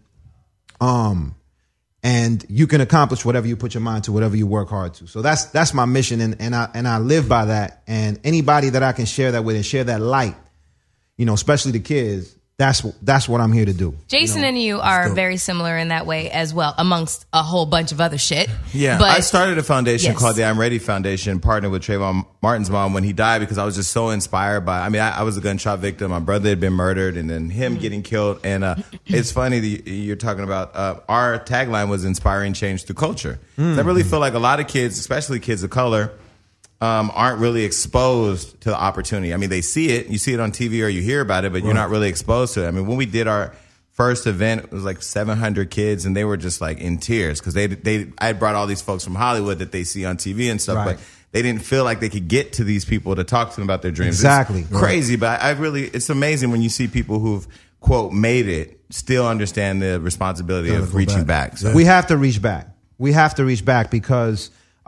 And you can accomplish whatever you put your mind to, whatever you work hard to. So that's my mission, and I live by that. And anybody that I can share that with and share that light, you know, especially the kids, That's what I'm here to do. Jason and you are very similar in that way as well, amongst a whole bunch of other shit. Yeah, but I started a foundation called the I'm Ready Foundation, partnered with Trayvon Martin's mom when he died, because I was just so inspired by. I mean, I was a gunshot victim. My brother had been murdered, and then him getting killed. And it's funny that you're talking about our tagline was inspiring change through culture. I really feel like a lot of kids, especially kids of color, aren't really exposed to the opportunity. I mean, they see it. You see it on TV or you hear about it, but you're not really exposed to it. I mean, when we did our first event, it was like 700 kids, and they were just like in tears because I had brought all these folks from Hollywood that they see on TV and stuff, but they didn't feel like they could get to these people to talk to them about their dreams. Exactly. It's crazy, but it's amazing when you see people who've, quote, made it, still understand the responsibility of reaching back. So. We have to reach back. We have to reach back because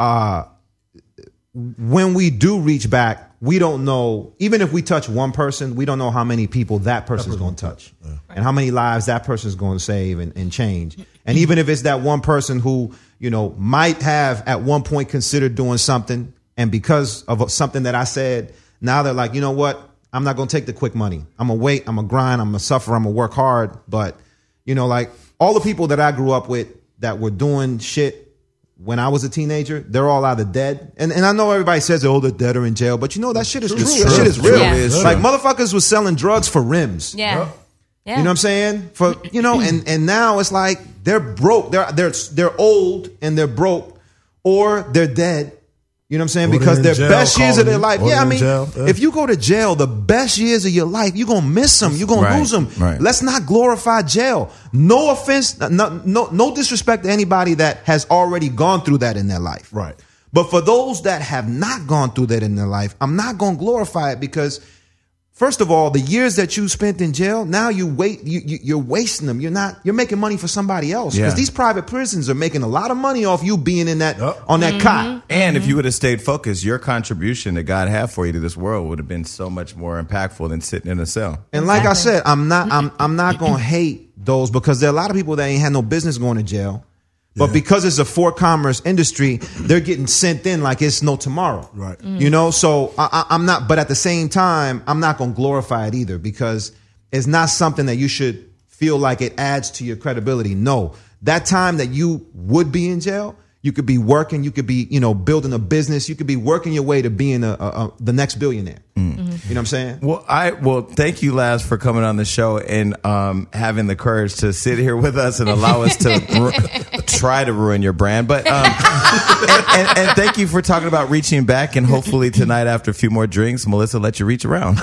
when we do reach back, we don't know, even if we touch one person, we don't know how many people that person's going to touch and how many lives that person's going to save and change. And even if it's that one person who, might have at one point considered doing something, and because of something that I said, now they're like, you know what? I'm not going to take the quick money. I'm going to wait. I'm going to grind. I'm going to suffer. I'm going to work hard. But, like all the people that I grew up with that were doing shit when I was a teenager, they're all either dead. And I know everybody says, they're dead or in jail, but that shit is true. That shit is real. Yeah. Like motherfuckers was selling drugs for rims. Yeah. You know what I'm saying? And now it's like they're broke. They're old and they're broke, or they're dead. You know what I'm saying? Because their best years of their life. Yeah, I mean, if you go to jail, the best years of your life, you're going to miss them. You're going to lose them. Right. Let's not glorify jail. No offense, no disrespect to anybody that has already gone through that in their life. Right. But for those that have not gone through that in their life, I'm not going to glorify it because, first of all, the years that you spent in jail, now you're wasting them. You're making money for somebody else because these private prisons are making a lot of money off you being in that on that cot. And if you would have stayed focused, your contribution that God had for you to this world would have been so much more impactful than sitting in a cell. And like I said, I'm not going to hate those because there are a lot of people that ain't had no business going to jail. But because it's a for-commerce industry, they're getting sent in like it's no tomorrow. Right. So I'm not, but at the same time, I'm not going to glorify it either because it's not something that you should feel like it adds to your credibility. No, that time that you would be in jail, you could be working, you could be, building a business, you could be working your way to being the next billionaire. You know what I'm saying? Well, thank you, Laz, for coming on the show and having the courage to sit here with us and allow us to try to ruin your brand. But and thank you for talking about reaching back. And hopefully tonight, after a few more drinks, Melissa let you reach around.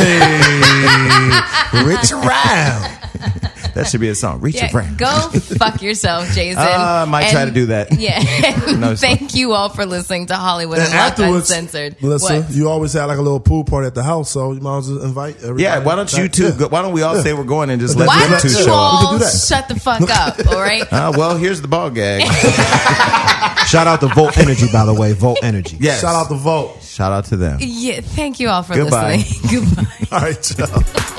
Reach around. That should be a song. Reach around. Go fuck yourself, Jason. I might try to do that. Yeah. No, thank you all for listening to Hollywood Unlocked Uncensored. Melissa, you always had like a little pool party at the house, so you might as well invite everybody. Yeah, why don't you two? Why don't we all say we're going and just let Why them don't two you show up? all shut the fuck up, all right? Well, here's the ball gag. Shout out to Volt Energy, by the way. Volt Energy. Yes. Shout out to Volt. Shout out to them. Yeah, thank you all for Goodbye. listening. Goodbye. All right, y'all.